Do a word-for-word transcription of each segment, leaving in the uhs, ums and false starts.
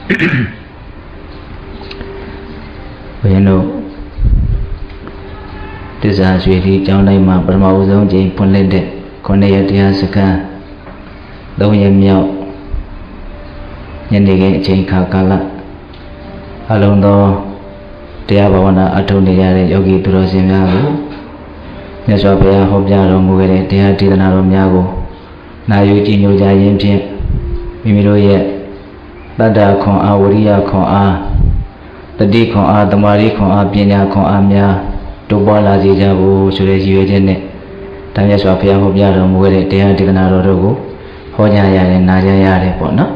ဘယ်လိုတစ္ဆာရွှေဒီကျောင်းတိုင်းမှာပထမဦးဆုံးချိန်ဖွင့်လှစ်တဲ့ခုနှစ်ရက်တရားစခန်းသုံးရက်မြောက်ညနေခင်းအချိန်ခါကာလအလုံးသောတရားဘာဝနာအထောက်နေရတဲ့ယောဂီသူတော်စင်များကိုမြတ်စွာဘုရားဟောကြားတော်မူခဲ့တဲ့တရားဒေသနာတော်များကိုနာယူကြည်ညိုကြခြင်းဖြင့်မိမိတို့ရဲ့တတ္တခွန်အားဝရိယခွန်အားတတိခွန်အားတမာရီခွန်အားပညာခွန်အားများတိုးပွားလာစေကြဖို့ဆိုတဲ့ရည်ရွယ်ချက်နဲ့တန်မြတ်စွာဘုရားဟောကြားတော်မူခဲ့တဲ့တရားဒေသနာတော်တို့ကိုဟောကြားရတယ်နာကြားရတယ်ပေါ့နော်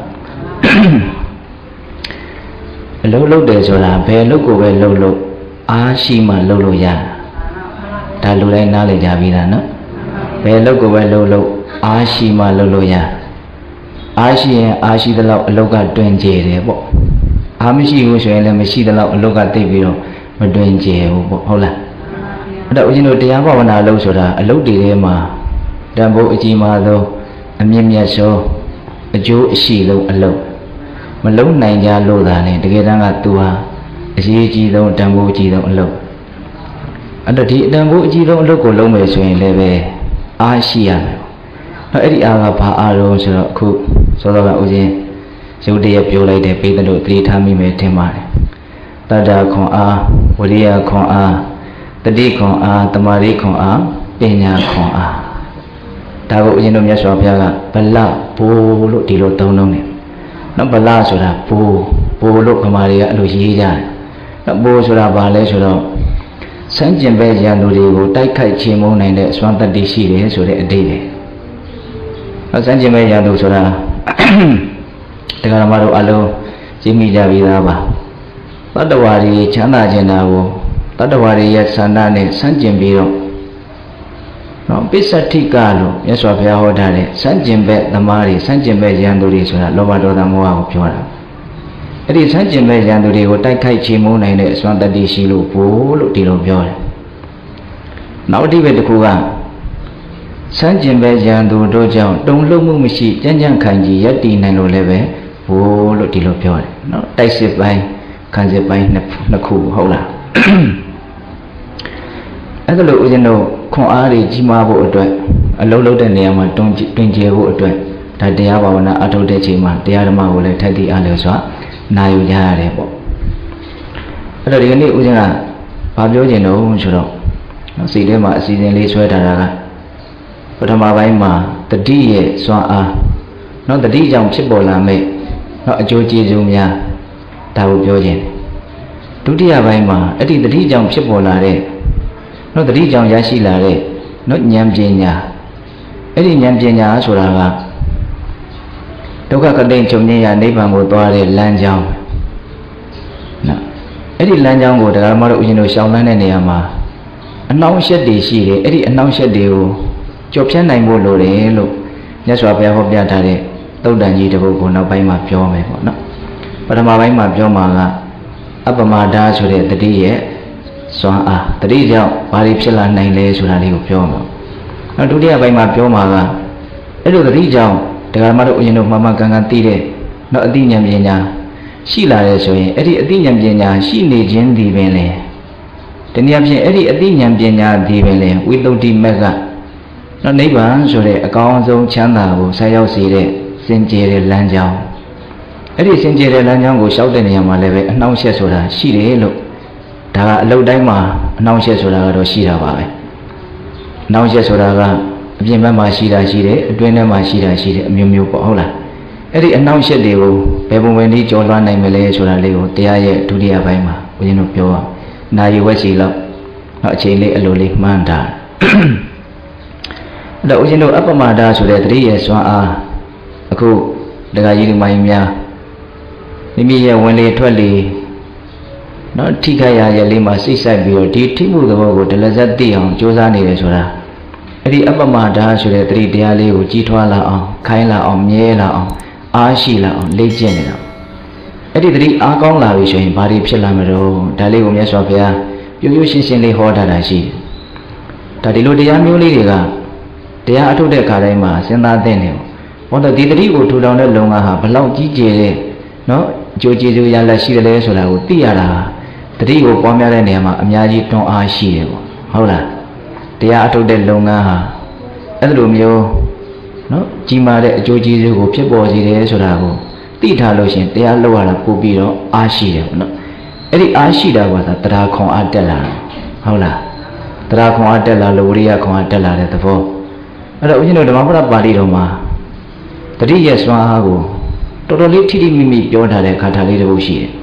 အလုပ်လုပ်တယ်ဆိုတာဘယ်လုပ်ကိုပဲလုပ်လို့အားရှိမှလုပ်လို့ရဒါလူတိုင်းနားလည်ကြပြီလားနော်ဘယ်လုပ်ကိုပဲလုပ်လို့အားရှိမှလုပ်လို့ရအားရှိရင်အားရှိသလောက်အလုပ်ကတွင်ကျယ်တယ်ပေါ့အားမရှိဘူးဆိုရင်လည်းမရှိသလောက်အလုပ်ကတိတ်ပြီးတော့မတွင်ကျယ်ဘူးပေါ့ဟုတ်လားအဲ့တော့ဦးဇင်းတို့တရားဘာဝနာလုပ်ဆိုတာအလုပ်တွေထဲမှာတန်ဖိုးအကြီးမားဆုံးအမြင့်မြတ်ဆုံးအကျိုးအရှိဆုံးအလုပ်မလုံနိုင်ကြလို့သာလေတကယ်တမ်းကသူဟာအရေးကြီးဆုံးတန်ဖိုးအကြီးဆုံးအလုပ်အဲ့တော့ဒီတန်ဖိုးအကြီးဆုံးအလုပ်ကိုလုပ်မယ်ဆိုရင်လည်းပဲအားရှိရမယ်နော်အဲ့ဒီအားကဘာအားတော့ဆိုတော့အခုစောစောကဦးဇင်းရုပ်တရက်ပြောလိုက်တဲ့ပိသတို့သတိထားမိမယ်ထင်ပါတယ်တတ္တခွန်အားဝရိယခွန်အားတတိခွန်အားတမာရီခွန်အားပညာခွန်အားဒါကိုဦးဇင်းတို့မြတ်စွာဘုရားကဗလဘိုးလို့ဒီလိုသုံးလုံးတယ်နော်ဗလဆိုတာဘိုးဘိုးလို့ဗမာတွေကအဲ့လိုရေးကြတယ်နော်ဘိုးဆိုတာဘာလဲဆိုတော့စမ်းကျင်ပဲရန်သူတွေကိုတိုက်ခိုက်ချေမှုန်းနိုင်တဲ့အစွမ်းတတ္တိရှိတယ်ဆိုတဲ့အဓိပ္ပာယ်နော်စမ်းကျင်ပဲရန်သူဆိုတာတရားဓမ္မတို့အလုံးသိမိကြပြီသားပါတတ္တဝါတွေချမ်းသာခြင်းတာကိုတတ္တဝါတွေရဲ့ဆန္ဒနဲ့စမ်းကျင်ပြီးတော့နော်ပိဿတိကလို့မြတ်စွာဘုရားဟောထားတဲ့စမ်းကျင်ဘက်သမားတွေစမ်းကျင်ဘက်ရန်သူတွေဆိုတာလောဘဒေါသမောဟကိုပြောတာအဲ့ဒီစမ်းကျင်ဘက်ရန်သူတွေကိုတိုက်ခိုက်ချေမှုန်းနိုင်တဲ့အစွမ်းတတ္တိရှိလို့ဘို့လို့ဒီလိုပြောတယ်နောက်အဓိပ္ပာယ်တစ်ခုကစမ်းကျင်ဘက်ရန်သူတို့ကြောင့်တုံ့လုံမှုမရှိကြမ်းကြမ်းခိုင်ကြီးရပ်တည်နိုင်လို့လည်းပဲဘို့လို့ဒီလိုပြောတယ်နော်တိုက်စစ်ပိုင်းခံစစ်ပိုင်းနှစ်ခုဟုတ်လားအဲ့ဒါလို့ဦးဇင်းတို့ခွန်အားတွေကြီးမားဖို့အတွက်အလုံးလုံးတဲ့နေရာမှာတွင်တွင်ကျယ်ဖို့အတွက်ဒါတရားဘာဝနာအထုတ်တဲ့ချိန်မှာတရားဓမ္မကိုလည်းထိုက်တည်အားလျော်စွာနာယူကြရတယ်ပေါ့အဲ့တော့ဒီကနေ့ဦးဇင်းကဘာပြောချင်တော့ဆိုတော့စိတ်ထဲမှာအစီအစဉ်လေးဆွဲထားတာကပထမပိုင်းမှာတတိရဲ့စွမ်းအားနော်တတိကြောင့်ဖြစ်ပေါ်လာမဲ့နော်အကျိုးကျေးဇူးများဒါကိုပြောခြင်းဒုတိယပိုင်းမှာအဲ့ဒီတတိကြောင့်ဖြစ်ပေါ်လာတဲ့နော်တတိကြောင့်ရရှိလာတဲ့နော်ဉာဏ်ပညာအဲ့ဒီဉာဏ်ပညာဆိုတာကဒုက္ခကတိချုပ်ငြိမ်းရာနိဗ္ဗာန်ကိုသွားတဲ့လမ်းကြောင်းနော်အဲ့ဒီလမ်းကြောင်းကိုတရားဓမ္မတို့ဦးဇင်းတို့ရှောင်လန်းတဲ့နေရာမှာအနှောင့်အယှက်တွေရှိတယ်အဲ့ဒီအနှောင့်အယှက်တွေကိုကျော်ဖြတ်နိုင်ဖို့လိုတယ်လို့မြတ်စွာဘုရားဟောပြထားတဲ့သုတ်တန်ကြီးတစ်ပုဒ်ကိုနောက်ပိုင်းမှာပြောမယ်ပေါ့နော်ပထမပိုင်းမှာပြောမှာကအပမဒါဆိုတဲ့တတိရဲ့စွမ်းအားတတိကြောင့်ဘာတွေဖြစ်လာနိုင်လဲဆိုတာလေးကိုပြောမှာနောက်ဒုတိယပိုင်းမှာပြောမှာကအဲ့လိုတတိကြောင့်တရားဓမ္မတို့အရင်တို့မှန်မှန်ကန်ကန်သိတဲ့နောက်အသိဉာဏ်ပညာရှိလာတယ်ဆိုရင်အဲ့ဒီအသိဉာဏ်ပညာရှိနေခြင်းဒီပင်လေတနည်းအားဖြင့်အဲ့ဒီအသိဉာဏ်ပညာဒီပင်လေဝိသုဒ္ဓိမက်ကနော်နိဗ္ဗာန်ဆိုတဲ့အကောင်းဆုံးချမ်းသာကိုဆက်ရောက်စေတဲ့စင်ကြယ်တဲ့လမ်းကြောင်းအဲ့ဒီစင်ကြယ်တဲ့လမ်းကြောင်းကိုရှောက်တဲ့နေရာမှာလည်းပဲအနှောင့်အယှက်ဆိုတာရှိတယ်လို့ဒါကအလုပ်တိုင်းမှာအနှောင့်အယှက်ဆိုတာကတော့ရှိတာပါပဲအနှောင့်အယှက်ဆိုတာကအပြင်ဘက်မှာရှိတာရှိတယ်အတွင်းထဲမှာရှိတာရှိတယ်အမျိုးမျိုးပေါ့ဟုတ်လားအဲ့ဒီအနှောင့်အယှက်တွေကိုဘယ်ပုံပဲနည်းကျော်လွှားနိုင်မလဲဆိုတာလေးကိုတရားရဲ့ဒုတိယပိုင်းမှာဦးဇင်းတို့ပြောအောင်နာယီဝက်စီလောက်တော့အချိန်လေးအလိုလေးမှန်းတာအဲ့တော့ဦးဇင်းတို့အပ္ပမဒါဆိုတဲ့တတိယစွမ်းအားအခုဒကာကြီးဒီမိုင်းများမိမိရဲ့ဝင်လေထွက်လေနော်ထိခိုက်ရရဲ့လေးမှာစိတ်ဆိုင်ပြီးတော့ဒီထိမှုသဘောကိုတလဇက်သိအောင်ကြိုးစားနေတယ်ဆိုတာအဲ့ဒီအပ္ပမဒါဆိုတဲ့တတိတရားလေးကိုကြီးထွားလာအောင်ခိုင်းလာအောင်မြဲလာအောင်အားရှိလာအောင်လေ့ကျင့်နေတာအဲ့ဒီတတိအားကောင်းလာပြီဆိုရင်ဘာတွေဖြစ်လာမလို့ဒါလေးကိုမြတ်စွာဘုရားပြိုပြိုရှင်းရှင်းလေးဟောထားတာရှိဒါဒီလိုတရားမျိုးလေးတွေကတရားအထုတ်တဲ့အခါတိုင်းမှာစဉ်းစားသင့်တယ်ဟောတော့ဒီတတိကိုထူထောင်တဲ့လုံငါဟာဘလောက်ကြီးကျယ်တဲ့နော်ကြိုးကျေစုရလက်ရှိတယ်လဲဆိုတာကိုသိရတာတတိကိုပွားများတဲ့နေရာမှာအများကြီးတွန်းအားရှိတယ်ပေါ့ဟုတ်လားတရားအထုတ်တဲ့လုပ်ငန်းဟာအဲ့လိုမျိုးနော်ကြီးမားတဲ့အကျိုးကျေးဇူးကိုဖြစ်ပေါ်စေတယ်ဆိုတာကိုသိထားလို့ရှင်တရားလုပ်ရတာပို့ပြီးတော့အားရှိတယ်ပေါ့နော်အဲ့ဒီအားရှိတာကသာတရားခွန်အားတက်လာဟုတ်လားတရားခွန်အားတက်လာလို့ဝိရိယခွန်အားတက်လာတဲ့သဘောအဲ့တော့ဦးဇင်းတို့ဓမ္မပဒပါဠိတော်မှာတတိယစွမ်းအားကိုတော်တော်လေးထိထိမိမိပြောထားတဲ့ခါထားလေးတစ်ပုဒ်ရှိတယ်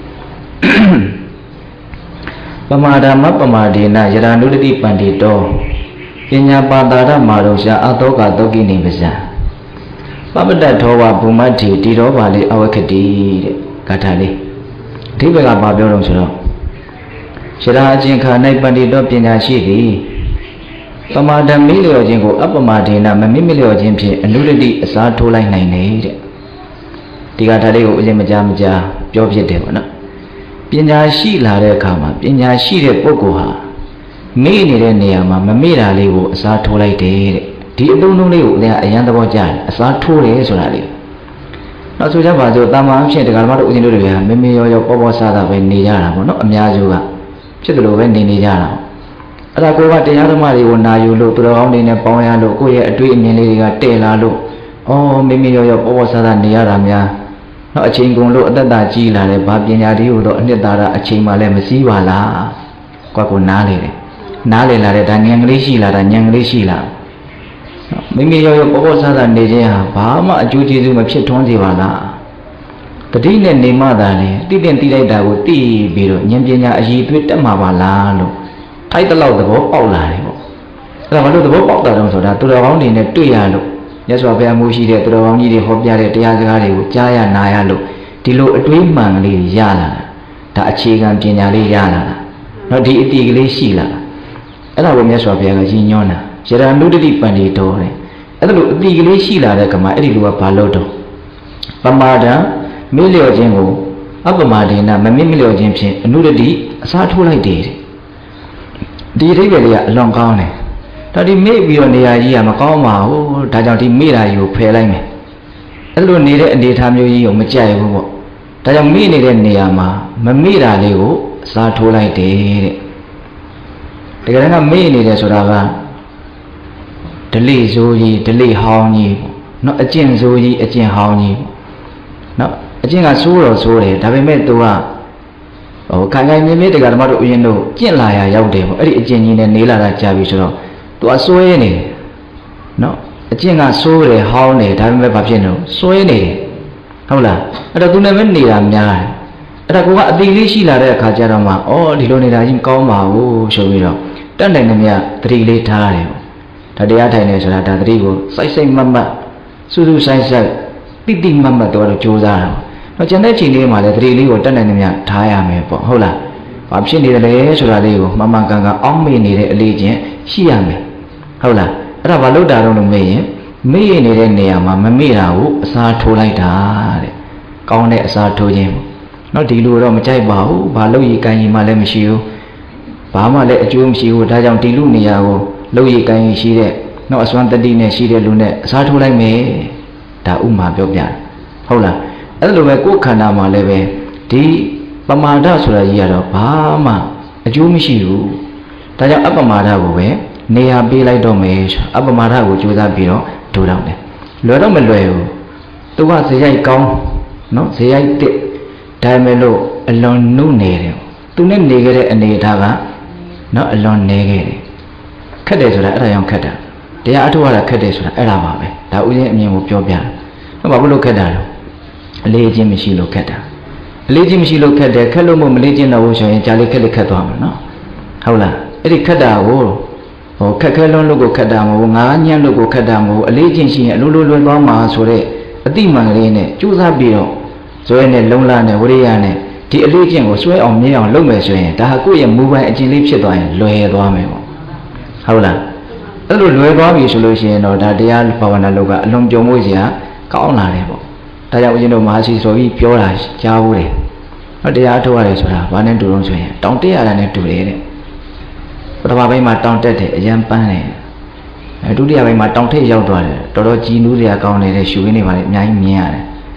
ပမာဒမပမာဒေနယရာနုတတိပန္တိတောပညာပါတာရမာရောရှာအတောကတောကိနေပဇံပပတ္တထောဝဘုမတ္တိတိရောပါလေအဝခတိတဲ့ဂါထာလေးအဓိပ္ပာယ်ကဘာပြောတော့ဆိုတော့ယရာအချင်းခါ၌ပန္တိတောပညာရှိသည်ပမာဒမိလျော်ခြင်းကိုအပမာဒေနမမိမလျော်ခြင်းဖြင့်အနုတတိအစားထိုးလိုက်နိုင်တယ်တဲ့ဒီဂါထာလေးကိုအရင်မကြားမကြားပြောဖြစ်တယ်ပေါ့နော်ပညာရှိလာတဲ့အခါမှာပညာရှိတဲ့ပုဂ္ဂိုလ်ဟာမေ့နေတဲ့နေရာမှာမမေ့တာလေးကိုအစားထိုးလိုက်တယ်တဲ့ဒီအလုံးလုံးလေးကိုလည်းအရန်သဘောကျတယ်အစားထိုးတယ်ဆိုတာလေးနောက်ဆိုကြပါစို့တာမန်အဖြစ်တရားဓမ္မတို့ဦးဇင်းတို့တွေကမေမေရောရောပေါ်ပေါ်ဆာဆာပဲနေကြတာပေါ့နော်အများစုကဖြစ်တယ်လို့ပဲနေနေကြတာအဲ့ဒါကိုကတရားဓမ္မတွေကိုနာယူလို့သူတော်ကောင်းတွေနဲ့ပေါင်းရလို့ကိုယ့်ရဲ့အတွေ့အမြင်လေးတွေကတည်လာလို့အော်မေမေရောရောပေါ်ပေါ်ဆာဆာနေရတာများနောက်အချိန်ကုန်လို့အသက်တာကြီးလာတယ်ဘာပညာတည်းဟိုတော့အနှစ်သာရအချိန်မှလည်းမစည်းပါလားကွာကိုနားလေတယ်နားလေလာတဲ့ဒါဉာဏ်ကလေးရှိလာတာဉာဏ်ကလေးရှိလာမိမိရောရောပေါ်ပေါ်ဆာဆာနေခြင်းဟာဘာမှအကျိုးကျေးဇူးမဖြစ်ထွန်းစေပါလားတတိနဲ့နေမှသာလေတိတင်တိလိုက်တာကိုသိပြီးတော့ဉာဏ်ပညာအည်သွေးတက်မှာပါလားလို့ထိုက်တလောက်သဘောပေါက်လာတယ်ပေါ့အဲ့ဒါဘာလို့သဘောပေါက်တာတုံးဆိုတာသူတော်ကောင်းတွေနဲ့တွေ့ရလို့မြတ်စွာဘုရားမူရှိတဲ့သူတော်ကောင်းကြီးတွေဟောပြတဲ့တရားစကားတွေကိုကြားရနာရလို့ဒီလိုအတွေးမှန်ကလေးရလာတာဒါအခြေခံပညာလေးရလာတာနော်ဒီအတိကလေးရှိလာတာအဲ့ဒါကိုမြတ်စွာဘုရားကရည်ညွှန်းတာယရာနုတတိပန္တိတောတဲ့အဲ့ဒါလိုအတိကလေးရှိလာတဲ့ကမှာအဲ့ဒီလိုကဘာလို့တော့ပမာဒံမေ့လျော်ခြင်းကိုအပမာဒေနမမေ့မလျော်ခြင်းဖြင့်အနုတတိအစားထိုးလိုက်တယ်ဒီအဓိပ္ပာယ်လေးကအလွန်ကောင်းတယ်ဒါဒီမေ့ပြီးတော့နေရာကြီးကမကောင်းပါဘူးဒါကြောင့်ဒီမေ့တာကြီးကိုဖယ်လိုက်မယ်အဲ့လိုနေတဲ့အနေအထားမျိုးကြီးကိုမကြိုက်ဘူးပေါ့ဒါကြောင့်မေ့နေတဲ့နေရာမှာမမေ့တာလေးကိုအစားထိုးလိုက်တယ်တဲ့တကယ်တော့မေ့နေတယ်ဆိုတာကဒလိဆိုးကြီးဒလိဟောင်းကြီးပေါ့နော်အကျင့်ဆိုးကြီးအကျင့်ဟောင်းကြီးပေါ့နော်အကျင့်ကဆိုးတော့ဆိုးတယ်ဒါပေမဲ့ तू ကဟိုခိုင်ခိုင်မြဲမြဲတကယ်ဓမ္မတို့ဥယျာဉ်တို့ကျင့်လာရရောက်တယ်ပေါ့အဲ့ဒီအကျင့်ကြီးနဲ့နေလာတာကြာပြီဆိုတော့ तू ကစွဲနေတယ်နော်အကျင့်ကဆိုးတယ်ဟောင်းတယ်ဒါပေမဲ့ဘာဖြစ်လို့စွဲနေတယ်ဟုတ်လားအဲ့တော့ तू နဲ့ပဲနေတာများတယ်အဲ့ဒါကအတိလေးရှိလာတဲ့အခါကျတော့မှအော်ဒီလိုနေတာကြီးမကောင်းပါဘူးဆိုပြီးတော့တက်နိုင်နေမြသတိလေးထားတယ်ဒါတရားထိုင်နေဆိုတာဒါသတိကိုစိုက်စိုက်မတ်မတ်စူးစူးဆိုင်ဆိုင်တိတိမတ်မတ်တော့ကြိုးစားတာတော့ကျန်တဲ့ချိန်လေးမှာလည်းသတိလေးကိုတက်နိုင်နေမြထားရမယ်ပေါ့ဟုတ်လားဘာဖြစ်နေတယ်လဲဆိုတာလေးကိုမှန်မှန်ကန်ကန်အောက်မေ့နေတဲ့အလေးချင်းရှိရမယ်ဟုတ်လားအဲ့ဒါဘာလို့တာတော့လို့မေ့ရင်မေ့ရနေတဲ့နေရာမှာမမေ့တာကိုအစားထိုးလိုက်တာတဲ့ကောင်းတဲ့အစားထိုးခြင်းနော်ဒီလိုတော့မကြိုက်ပါဘူးဘာလို့ရည်ကန်ရင်မှလည်းမရှိဘူးဘာမှလည်းအကျိုးမရှိဘူးဒါကြောင့်ဒီလူနေရာကိုလို့ရည်ကန်ရင်ရှိတဲ့နော်အစွမ်းတတိနဲ့ရှိတဲ့လူနဲ့အစားထိုးလိုက်မယ်ဒါဥမာပြောပြတယ်ဟုတ်လားအဲ့လိုပဲကိုယ်ခန္ဓာမှာလည်းပဲဒီပမာဒဆိုတာကြီးကတော့ဘာမှအကျိုးမရှိဘူးဒါကြောင့်အပမာဒကိုပဲနေရာပေးလိုက်တော့မယ်အပမာဒကိုကြိုးစားပြီးတော့ဒိုးတော့တယ်လွယ်တော့မလွယ်ဘူးသူကဇေယိုက်ကောင်းနော်ဇေယိုက်တစ်ဒါပေမဲ့လို့အလွန်နုနေတယ်သူနဲ့နေခဲ့တဲ့အနေအထားကနော်အလွန်နေခဲ့တယ်ခက်တယ်ဆိုတာအဲ့ဒါကြောင့်ခက်တာတရားအထုတ်ရတာခက်တယ်ဆိုတာအဲ့ဒါပါပဲဒါဥစဉ်အမြင်ကိုပြောပြတယ်နော်ဘာလို့ခက်တာလဲအလေးချင်းမရှိလို့ခက်တာအလေးချင်းမရှိလို့ခက်တယ်ခက်လို့မမလေးချင်းတော့ဆိုရင်ကြာလေးခက်လေးခက်သွားမှာနော်ဟုတ်လားအဲ့ဒီခက်တာကိုဟိုခက်ခဲလွန်းလို့ကိုခက်တာမဟုတ်ငါးညံ့လို့ကိုခက်တာမဟုတ်အလေးချင်းရှိရင်အလိုလိုလွယ်သွားမှာဆိုတဲ့အတိမှန်ကလေးနဲ့ကြိုးစားပြီးတော့ဇွဲနဲ့လုံလနဲ့ဝရိယနဲ့ဒီအလေးချင်းကိုစွဲအောင်မြင်အောင်လုပ်မယ်ဆိုရင်ဒါဟာကိုယ့်ရဲ့မူပိုင်အကျင့်လေးဖြစ်သွားရင်လွယ်သွားမယ်ပေါ့ဟုတ်လားအဲ့လိုလွယ်သွားပြီဆိုလို့ရှိရင်တော့ဒါတရားဘာဝနာလုပ်ကအလွန်ကြုံမှုစရာကောင်းလာတယ်ပေါ့ဒါကြောင့်ဦးဇင်းတို့မဟာရှိဆိုပြီးပြောတာကြားဘူးတယ်ဟောတရားထုတ်ရတယ်ဆိုတာဘာနဲ့တူတော့ဆိုရင်တောင်တက်ရတာနဲ့တူတယ်တဲ့ပထမပိုင်းမှာတောင်တက်တယ်အရန်ပန်းတယ်အဲဒုတိယပိုင်းမှာတောင်ထိပ်ရောက်သွားတယ်တော်တော်ကြည်နူးစရာကောင်းနေတဲ့ရှူရင်းတွေပါလေအများကြီးမြင်ရတယ်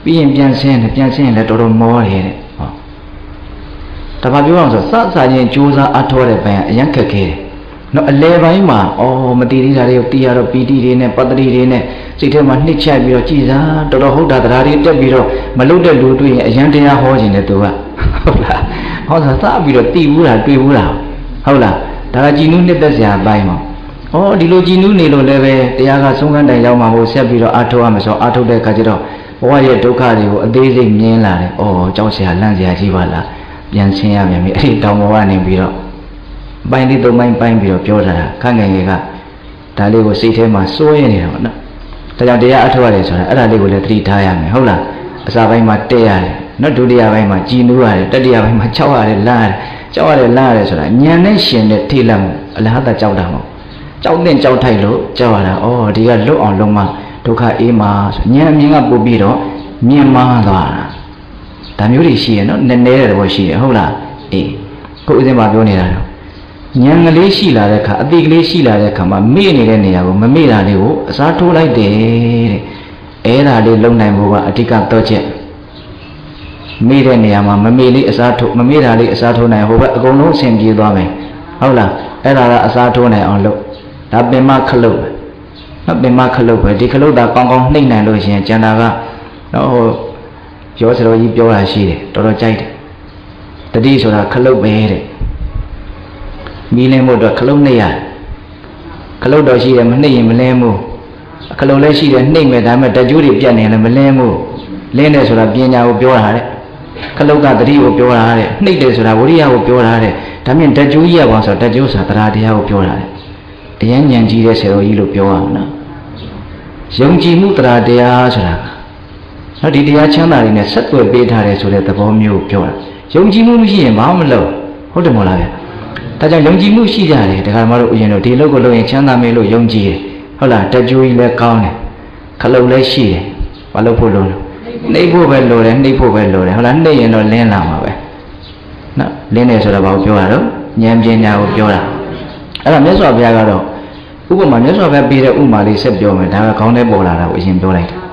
ပြီးရင်ပြန်ဆင်းတယ်ပြန်ဆင်းရင်လည်းတော်တော်မောတယ်တဲ့ဟောဒါဘာပြောအောင်ဆိုစစချင်းကြိုးစားအထောတဲ့ပိုင်းအရင်ခက်ခဲတယ်နော်အလဲပိုင်းမှာအော်မတိသေးတာတွေကိုတီးရတော့ပီတိတွေနဲ့ပတ္တိတွေနဲ့စိတ်ထဲမှာနှစ်ချက်ပြီးတော့ကြည်စားတော်တော်ဟုတ်တာတရားတွေတက်ပြီးတော့မလုတဲ့လူတွေ့ရင်အရင်တရားဟောခြင်းနဲ့သူကဟုတ်လားဟောစားစပြီးတော့တီးဘူးလားတွေ့ဘူးလားဟုတ်လားဒါကကြည်နူးနှစ်သက်စရာအပိုင်းမှာဩဒီလိုကြည်နူးနေလို့လည်းပဲတရားကဆုံးခန်းတိုင်ရောက်မှာမို့ဆက်ပြီးတော့အထောရမယ်ဆိုအထုတ်တဲ့အခါကျတော့ဘဝရဲ့ဒုက္ခတွေကိုအသေးစိတ်မြင်လာတယ်ဩကြောက်စရာလန့်စရာကြီးပါလားပြန်ဆင်းရပြန်ပြီအဲ့ဒီတောင်ပေါ်ကနေပြီးတော့ပိုင်းလေးသုံးပိုင်းပိုင်းပြီးတော့ပြောတာခန့်ငယ်ငယ်ကဒါလေးကိုစိတ်ထဲမှာစိုးရနေတာပေါ့နော်ဒါကြောင့်တရားအထုတ်ရတယ်ဆိုတာအဲ့ဒါလေးကိုလည်းသတိထားရမယ်ဟုတ်လားအစပိုင်းမှာတက်ရတယ်နော်ဒုတိယပိုင်းမှာကြည်နူးရတယ်တတိယပိုင်းမှာကြောက်ရတယ်လန့်ရတယ်ကြောက်ရတယ်လန့်ရတယ်ဆိုတာဉာဏ်နဲ့ရှင်တဲ့ထိလက်မှုအလဟတကြောက်တာမဟုတ်ကြောက်တဲ့ကြောက်ထိုက်လို့ကြောက်ရတာဩဒီကလွတ်အောင်လုံးမဒုက္ခအေးမှာဆိုဉာဏ်အမြင်ကပို့ပြီးတော့မြင်မှားသွားတာဒါမျိုးတွေရှိရနော်နည်းနည်းတဲ့ဘောရှိရဟုတ်လားအေးခုဥစဉ်မှာပြောနေတာတော့ဉာဏ်ကလေးရှိလာတဲ့အခါအတိကလေးရှိလာတဲ့အခါမှာမေ့နေတဲ့နေရာကိုမမေ့တာလေးကိုအစားထိုးလိုက်တယ်တဲ့အဲ့ဒါလေးလုံနိုင်ဖို့ကအဓိကတော့ချက်မေ့တဲ့နေရာမှာမမေ့လေးအစားထိုးမမေ့တာလေးအစားထိုးနိုင်ဟိုဘက်အကုန်လုံးအဆင်ပြေသွားမယ်ဟုတ်လားအဲ့ဒါကအစားထိုးနိုင်အောင်လုပ်ဒါပင်မခလုတ်ပဲနော်ပင်မခလုတ်ပဲဒီခလုတ်သာကောင်းကောင်းနှိမ့်နိုင်လို့ရှိရင်ကျန်တာကနော်ဟိုပြောစတော်ကြီးပြောတာရှိတယ်တော်တော်ကြိုက်တယ်တတိဆိုတာခလုတ်ပဲတဲ့မီးလင်းဖို့အတွက်ခလုတ်နှိမ့်ရတယ်ခလုတ်တော်ရှိတယ်မနှိမ့်ရင်မလင်းဘူးခလုတ်လည်းရှိတယ်နှိမ့်မယ်ဒါပေမဲ့တကြိုးတွေပြတ်နေလည်းမလင်းဘူးလင်းတယ်ဆိုတာပညာကိုပြောတာတဲ့ခလုတ်ကတတိကိုပြောတာတဲ့နှိမ့်တယ်ဆိုတာဝိရိယကိုပြောတာတဲ့ဒါမြင်တကြိုးကြီးရပါဆိုတကြိုးဆိုတာတရားတရားကိုပြောတာတဲ့အရင်ဉာဏ်ကြီးတဲ့ဆရာတော်ကြီးလို့ပြောရမှာနော်ယုံကြည်မှုတရားတရားဆိုတာနော်ဒီတရားချမ်းသာတွေနဲ့ဆက်သွယ်ပေးထားတယ်ဆိုတဲ့သဘောမျိုးကိုပြောတာယုံကြည်မှုမရှိရင်ဘာမှမလုပ်ဟုတ်တယ်မဟုတ်လားဗျဒါကြောင့်ယုံကြည်မှုရှိကြတယ်တရားဓမ္မတို့ဥယျာဉ်တို့ဒီလောက်ကိုလုပ်ရင်ချမ်းသာမယ်လို့ယုံကြည်တယ်ဟုတ်လားတကြိုးကြီးလည်းကောင်းတယ်ခလုတ်လည်းရှိတယ်ဘာလို့ဖို့လို့နှိပ်ဖို့ပဲလိုတယ်နှိပ်ဖို့ပဲလိုတယ်ဟုတ်လားနှိပ်ရင်တော့လင်းလာမှာပဲနော်လင်းတယ်ဆိုတာဘာကိုပြောတာတော့ဉာဏ်ပညာကိုပြောတာအဲ့ဒါမြတ်စွာဘုရားကတော့ဥပမာမြတ်စွာဘုရားပေးတဲ့ဥပမာလေးဆက်ပြောမယ်ဒါကခေါင်းထဲပေါ်လာတာကိုအရင်ပြောလိုက်တယ်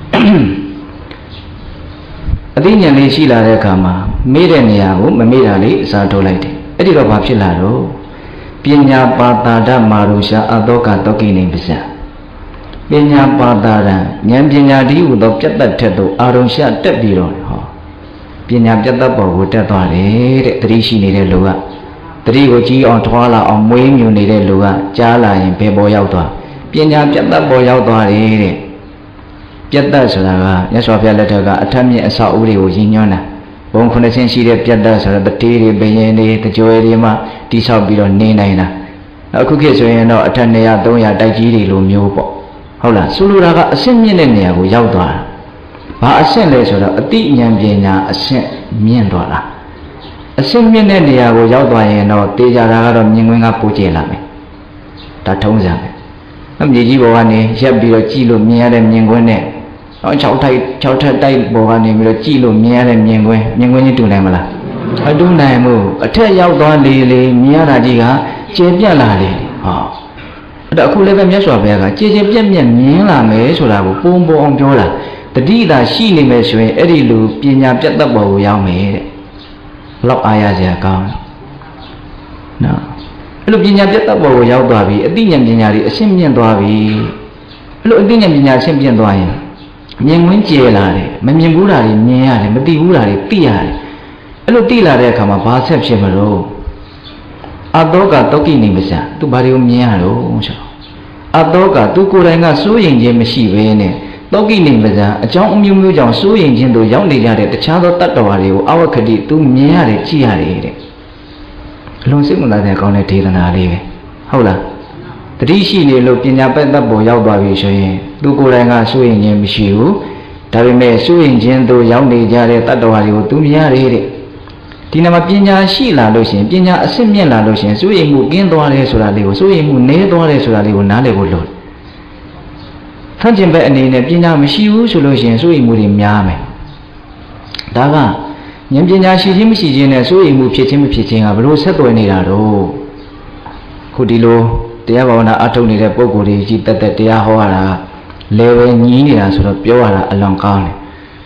အသိဉာဏ်လေးရှိလာတဲ့အခါမှာမေ့တဲ့နေရာကိုမမေ့တာလေးအစားထိုးလိုက်တယ်အဲ့ဒီတော့ဘာဖြစ်လာတော့ပညာပါတာဒမာရုရှာအတောကတောကိနေပစ္စပညာပါတာရဉာဏ်ပညာဒီဟုသောပြတ်တတ်တဲ့သို့အာရုံရှာတက်ပြီးတော့ဟောပညာပြတ်တတ်ပေါ်ကိုတက်သွားတယ်တဲ့တတိရှိနေတဲ့လူကတတိကိုကြီးအောင်ထွားလာအောင်မွေးမြူနေတဲ့လူကကြားလာရင်ဘယ်ပေါ်ရောက်သွားပညာပြတ်တတ်ပေါ်ရောက်သွားတယ်တဲ့ပြတ်တတ်ဆိုတာကမြတ်စွာဘုရားလက်ထက်ကအထက်မြင့်အဆောက်အဦတွေကိုရည်ညွှန်းတာဘုံခုနှစ်ဆင်းရှိတဲ့ပြတ်တတ်ဆိုတော့တတိတွေဘယင်းတွေတကြွယ်တွေမှတိဆောက်ပြီးတော့နေနိုင်တာအခုခေတ်ဆိုရင်တော့အထက်နေရာသုံးရာတိုက်ကြီးတွေလိုမျိုးပေါ့ဟုတ်လားဆိုလိုတာကအဆင့်မြင့်တဲ့နေရာကိုရောက်သွားတာဘာအဆင့်လဲဆိုတော့အတိဉာဏ်ပညာအဆင့်မြင့်သွားတာအဆင့်မြင့်တဲ့နေရာကိုရောက်သွားရင်တော့တေချာတာကတော့မြင်ကွင်းကပိုကျလာမယ်ဒါထုံးစံပဲအမြေကြီးဘောကနေရက်ပြီးတော့ကြည့်လို့မြင်ရတဲ့မြင်ကွင်းနဲ့အော်၆ထိုက်၆ထက်တိုက်ဘောကနေပြီးတော့ကြည့်လို့မြင်ရတဲ့မြင်ကွင်းမြင်ကွင်းကြီးတူနိုင်မလားအတူနိုင်မှုအထက်ရောက်သွားလေလေမြင်ရတာကြီးကကျေပြတ်လာလေဟောအဲ့တော့အခုလည်းပဲမြတ်စွာဘုရားကကျေကျေပြတ်ပြတ်မြင်လာမယ်ဆိုတာကိုပုံပုံအောင်ပြောတာတတိသာရှိနေမယ်ဆိုရင်အဲ့ဒီလူပညာပြတ်တတ်ပေါ်ကိုရောက်မယ်တဲ့လောက်အားရစရာကောင်းနော်အဲ့လိုပညာပြတ်တတ်ပေါ်ကိုရောက်သွားပြီအသိဉာဏ်ပညာတွေအရှင်းမြင့်သွားပြီအဲ့လိုအသိဉာဏ်ပညာအရှင်းမြင့်သွားရင်မြင်ကွင်းကျဲလာတယ်မမြင်ဘူးတာတွေမြင်ရတယ်မသိဘူးတာတွေသိရတယ်အဲ့လိုသိလာတဲ့အခါမှာဘာဆက်ဖြစ်မလို့အတောကတောကိနေမစသူဘာတွေကိုမြင်ရတော့ဆိုအတောကသူကိုယ်တိုင်ကစိုးရင်ခြင်းမရှိဘဲနဲ့တောကိနေမစအကြောင်းအမျိုးမျိုးကြောင့်စိုးရင်ခြင်းတို့ရောက်နေကြတဲ့တခြားသောတတ္တဝါတွေကိုအဝခတိသူမြင်ရတယ်ကြည့်ရတယ်တဲ့အလွန်စိတ်ဝင်စားတဲ့ကောင်းတဲ့ဒေသနာလေးပဲဟုတ်လားတတိရှိနေလို့ပညာပတ်သက်ပေါ်ရောက်သွားပြီဆိုရင်သူကိုယ်တိုင်ကစိုးရင်ခြင်းမရှိဘူးဒါပေမဲ့စိုးရင်ခြင်းတို့ရောက်နေကြတဲ့တတ္တဝါတွေကိုသူမြင်ရတယ်တဲ့ဒီနေ့မှာပညာရှိလာလို့ရှိရင်ပညာအစစ်မြင့်လာလို့ရှိရင်စိုးရိမ်မှုကင်းသွားတယ်ဆိုတာလေးကိုစိုးရိမ်မှုနည်းသွားတယ်ဆိုတာလေးကိုနားလည်ဖို့လိုတယ်။ထန့်ကျင်ဘက်အနေနဲ့ပညာမရှိဘူးဆိုလို့ရှိရင်စိုးရိမ်မှုတွေများမယ်။ဒါကဉာဏ်ပညာရှိခြင်းမရှိခြင်းနဲ့စိုးရိမ်မှုဖြစ်ခြင်းမဖြစ်ခြင်းကဘယ်လိုဆက်သွယ်နေတာတော့ခုဒီလိုတရားဘာဝနာအထုတ်နေတဲ့ပုဂ္ဂိုလ်တွေကြီးတက်တက်တရားဟောရတာလဲပဲညီးနေတာဆိုတော့ပြောရတာအလွန်ကောင်းတယ်။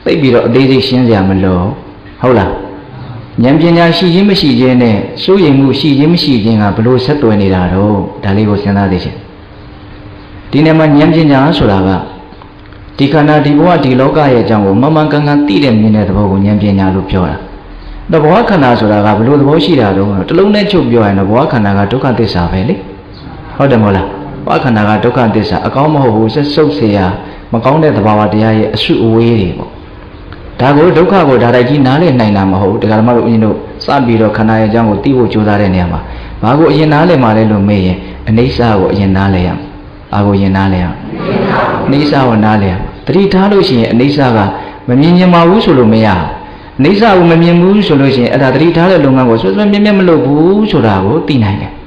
သိပြီးတော့အသေးစိတ်ရှင်းစရာမလိုဟုတ်လားဉာဏ်ပညာရှိခြင်းမရှိခြင်းနဲ့စိုးရိမ်မှုရှိခြင်းမရှိခြင်းကဘလို့ဆက်သွယ်နေတာတော့ဒါလေးကိုစဉ်းစားသိချင်ဒီနေ့မှာဉာဏ်ပညာဆိုတာကဒီခန္ဓာဒီဘဝဒီလောကရဲ့အကြောင်းကိုမမှန်ကန်ကန်သိတဲ့မြင်တဲ့သဘောကိုဉာဏ်ပညာလို့ပြောတာ။ဒါဘဝခန္ဓာဆိုတာကဘလို့သဘောရှိတာတော့တလုံးနဲ့ချုပ်ပြောရင်တော့ဘဝခန္ဓာကဒုက္ခသစ္စာပဲလေ။ဟုတ်တယ်မဟုတ်လား။ဘဝခန္ဓာကဒုက္ခသစ္စာအကောင်းမဟုတ်ဘူးဆက်ဆုပ်เสียမကောင်းတဲ့သဘာဝတရားရဲ့အဆုအဝေးတွေပေါ့။ဒါကိုဒုက္ခကိုဒါတိုက်ကြီးနားလည်နိုင်တာမဟုတ်ဘူး။တရားဓမ္မတို့ဦးဇင်းတို့စပြီးတော့ခန္ဓာရဲ့အကြောင်းကိုသိဖို့ကြိုးစားတဲ့နေရာမှာဘာကိုအရင်နားလည်မှလဲလို့မေးရင်အနိစ္စကိုအရင်နားလည်ရအောင်။ဘာကိုအရင်နားလည်ရအောင်။အနိစ္စကိုနားလည်ရအောင်။တတိထားလို့ရှိရင်အနိစ္စကမမြင်မြင်ပါဘူးဆိုလို့မရဘူးအနိစ္စကိုမမြင်ဘူးဆိုလို့ရှိရင်အဲ့ဒါတတိထားတဲ့လုပ်ငန်းကိုဆွဆွမြဲမြဲမလုပ်ဘူးဆိုတာကိုသိနိုင်တယ်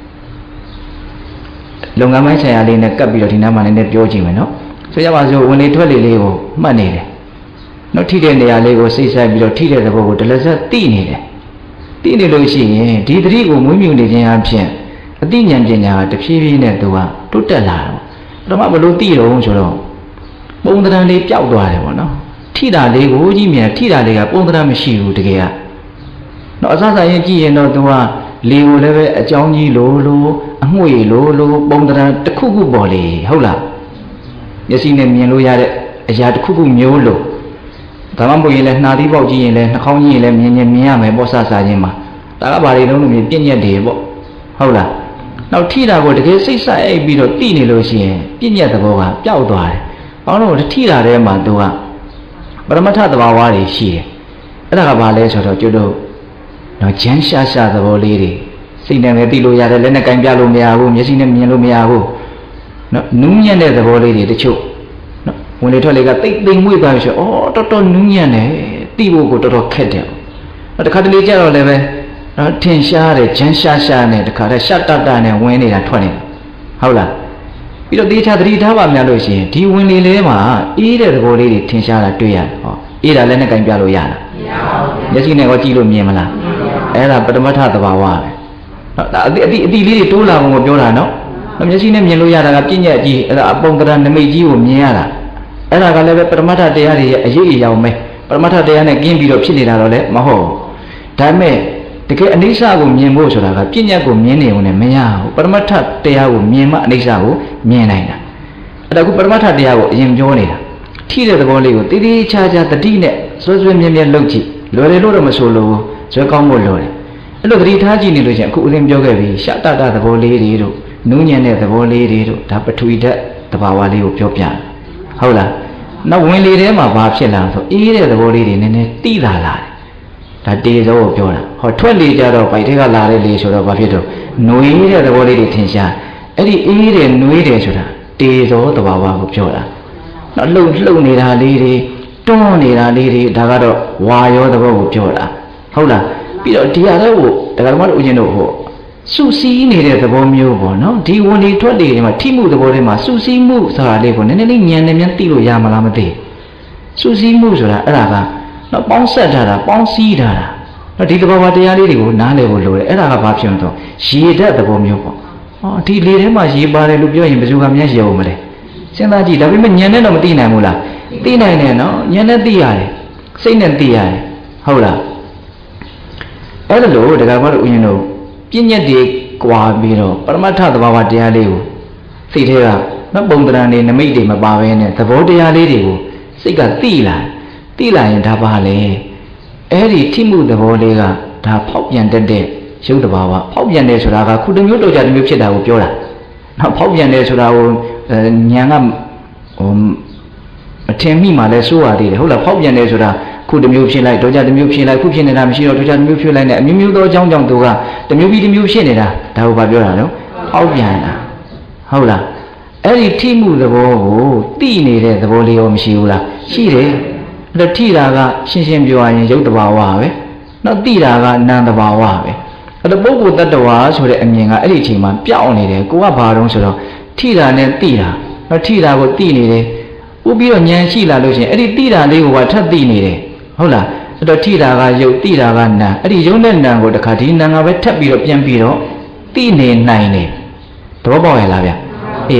လုပ်ငန်းပိုင်းဆိုင်ရာလေးနဲ့ကပ်ပြီးတော့ဒီနားမှာလည်းပြောကြည့်မယ်နော်ဆိုရပါစို့ဝင်လေထွက်လေလေးကိုမှတ်နေတယ်နော်ထိတဲ့နေရာလေးကိုစိတ်ဆိုင်ပြီးတော့ထိတဲ့သဘောကိုဒလဆက်သိနေတယ်သိနေလို့ရှိရင်ဒီတတိကိုမွေးမြူနေခြင်းအဖြစ်အသိဉာဏ်ပညာတဖြည်းဖြည်းနဲ့သူကတိုးတက်လာတယ်ပထမဘလို့သိတော့ဆိုတော့ပုံသဏ္ဍာန်လေးပျောက်သွားတယ်ပေါ့နော်ထိတာလေးကိုကြည့်မြင်ထိတာလေးကပုံသဏ္ဍာန်မရှိဘူးတကယ်ကတော့အစစရင်ကြည့်ရင်တော့သူကလေကိုလည်းပဲအကြောင်းကြီးလိုလိုအငွေလိုလိုပုံသဏ္ဍာန်တစ်ခုခုပေါ်လေဟုတ်လားမျက်စိနဲ့မြင်လို့ရတဲ့အရာတစ်ခုခုမျိုးလို့ဒါမှမဟုတ်ရင်လည်းနှာသီးပေါက်ကြည့်ရင်လည်းနှာခေါင်းကြီးရင်လည်းမြင်မြင်မြင်ရမယ်ပေါ့ဆဆချင်းမှာဒါကဘာတွေလုံးလို့မြင်ပြည့်ညက်တယ်ပေါ့ဟုတ်လားနောက်ထိတာကိုတကယ်စိတ်ဆက်အိပ်ပြီးတော့တိနေလို့ရှိရင်ပြည့်ညက်သဘောကပျောက်သွားတယ်ဘာလို့လဲထိတာထဲမှာသူကပရမတ္ထသဘာဝတွေရှိတယ်အဲ့ဒါကဘာလဲဆိုတော့ကျွတ်တို့တော့ချမ်းရှာရှာသဘောလေးတွေစိတ်နဲ့လည်းသိလို့ရတယ်လက်နဲ့ကင်ပြလို့မရဘူးမျက်စိနဲ့မြင်လို့မရဘူးနော်နူးညံ့တဲ့သဘောလေးတွေတချို့နော်ဝင်လေထွက်လေကတိတ်သိမ်မွေ့သွားပြီဆိုအော်တော်တော်နူးညံ့တယ်သိဖို့ကိုတော်တော်ခက်တယ်နော်တခါတလေကြတော့လည်းပဲနော်ထင်ရှားတယ်ချမ်းရှာရှာနဲ့တခါတည်းရှက်တတ်တာနဲ့ဝင်နေတာထွက်နေတာဟုတ်လားပြီးတော့တေချာသတိထားပါများလို့ရှိရင်ဒီဝင်လေလေးမှာအေးတဲ့သဘောလေးတွေထင်ရှားတာတွေ့ရတယ်ဟောအေးတာလည်းနဲ့ကင်ပြလို့ရလားမရပါဘူးမျက်စိနဲ့တော့ကြည့်လို့မြင်မလားအဲ့ဒါပထမထသဘာဝပဲနော်ဒါအတိအတိအတိလေးတွေတိုးလာပုံကိုပြောတာနော်မျက်စိနဲ့မြင်လို့ရတာကပြည့်ညက်ကြီးအဲ့ဒါအပုံတရနမိတ်ကြီးကိုမြင်ရတာအဲ့ဒါကလည်းပဲပထမထတရားတွေရဲ့အရေးအယောင်ပဲပထမထတရားနဲ့ကင်းပြီးတော့ဖြစ်နေတာတော့လည်းမဟုတ်ဘူးဒါပေမဲ့တကယ်အနိစ္စကိုမြင်ဖို့ဆိုတာကပြည့်ညက်ကိုမြင်နေုံနဲ့မရဘူးပရမတ္ထတရားကိုမြင်မှအနိစ္စကိုမြင်နိုင်တာအဲ့ဒါကပရမတ္ထတရားကိုအရင်ပြောနေတာထိတဲ့သဘောလေးကိုတည်တည်ချာချာတတိနဲ့စွဲစွဲမြဲမြဲလုပ်ကြည့်လွယ်တယ်လို့တော့မဆိုလို့ဇွဲကောင်းဖို့လိုတယ်အဲ့လိုတတိထားကြည့်နေလို့ချင်းအခုဦးဇင်းပြောခဲ့ပြီရှတတသဘောလေးတွေတို့နူးညံ့တဲ့သဘောလေးတွေတို့ဒါပထဝီဓာတ်သဘာဝလေးကိုပြောပြတယ်ဟုတ်လားနောက်ဝင်လေထဲမှာဘာဖြစ်လာဆိုအေးတဲ့သဘောလေးတွေနည်းနည်းတိလာလာတယ်ဒါတေဇောကိုပြောတာဟောထွက်လေကြတော့ဗိုက်ထဲကလာတဲ့လေဆိုတော့ဘာဖြစ်တော့နှွေးတဲ့သဘောလေးတွေထင်ရှားအဲ့ဒီအေးတယ်နှွေးတယ်ဆိုတာတေဇောသဘာဝကိုပြောတာနောက်လှုပ်လှုပ်နေတာလေးတွေတွန်းနေတာလေးတွေဒါကတော့ဝါရောသဘောကိုပြောတာဟုတ်လားပြီးတော့ဒီဟာတော့တရားဓမ္မတို့ဦးဇင်းတို့ဟိုစုစည်းနေတဲ့သဘောမျိုးပေါ့နော်ဒီဝင်လေထွက်လေတွေမှာထိမှုသဘောတွေမှာစုစည်းမှုဆိုတာလေးကိုနည်းနည်းလေးဉာဏ်နဲ့မြန်သိလို့ရမလားမသိစုစည်းမှုဆိုတာအဲ့ဒါကနော်ပေါင်းဆက်ထားတာပေါင်းစည်းထားတာနော်ဒီသဘောဝတရားလေးတွေကိုနားလည်ဖို့လိုတယ်အဲ့ဒါကဘာဖြစ်လို့ရေဓာတ်သဘောမျိုးပေါ့ဟောဒီလေထဲမှာရေပါတယ်လို့ပြောရင်ဘယ်သူကမျက်ရုံမလဲစဉ်းစားကြည့်ဒါပေမဲ့ဉာဏ်နဲ့တော့မသိနိုင်ဘူးလားသိနိုင်တယ်နော်ဉာဏ်နဲ့သိရတယ်စိတ်နဲ့သိရတယ်ဟုတ်လားအဲ့ဒါလို့ဒကာမတို့ဦးရင်တို့ပြည့်ညက်တွေကွာပြီးတော့ပရမတ္ထသဘာဝတရားလေးကိုစိတ်ထဲကနော်ပုံတရံနေနမိတ်တွေမပါဘဲနဲ့သဘောတရားလေးတွေကိုစိတ်ကသိလာသိလာရင်ဒါပါလေအဲ့ဒီထိမှုသဘောလေးကဒါဖောက်ပြန်တတ်တဲ့ရုပ်တဘာဝဖောက်ပြန်တယ်ဆိုတာကခုတစ်မျိုးတော့ကြတစ်မျိုးဖြစ်တာကိုပြောတာနောက်ဖောက်ပြန်တယ်ဆိုတာကိုညာကဟိုမထင်မိမှလည်းစိုးရသေးတယ်ဟုတ်လားဖောက်ပြန်တယ်ဆိုတာခုတစ်မျိုးဖြစ်လိုက်တော့ကြတစ်မျိုးဖြစ်လိုက်ခုဖြစ်နေတာမရှိတော့တော့ကြတစ်မျိုးဖြစ်လိုက်နဲ့အမျိုးမျိုးသောအကြောင်းကြောင့်သူကတစ်မျိုးပြီးတစ်မျိုးဖြစ်နေတာဒါကိုဘာပြောတာနော်ဖောက်ပြန်တာဟုတ်လားအဲ့ဒီထိမှုသဘောကိုသိနေတဲ့သဘောလေးရောမရှိဘူးလားရှိတယ်အဲ့တော့ထိတာကရှင်းရှင်းပြောရရင်ရုပ်တဘာဝပဲနောက်သိတာကနာမ်တဘာဝပဲအဲ့တော့ပုဂ္ဂိုလ်တ attva ဆိုတဲ့အမြင်ကအဲ့ဒီအချိန်မှာပြောင်းနေတယ်ကိုကဘာတုံးဆိုတော့ထိတာနဲ့သိတာနောက်ထိတာကိုသိနေတယ်ဥပြီးတော့ဉာဏ်ရှိလာလို့ရှိရင်အဲ့ဒီသိတာလေးကိုကထပ်သိနေတယ်ဟုတ်လားအဲ့တော့ထိတာကရုပ်သိတာကနာမ်အဲ့ဒီရုပ်နဲ့နာမ်ကိုတခါဒီနာမ်ကပဲထပ်ပြီးတော့ပြန်ပြီးတော့သိနေနိုင်တယ်သဘောပေါက်ရလားဗျအေးအ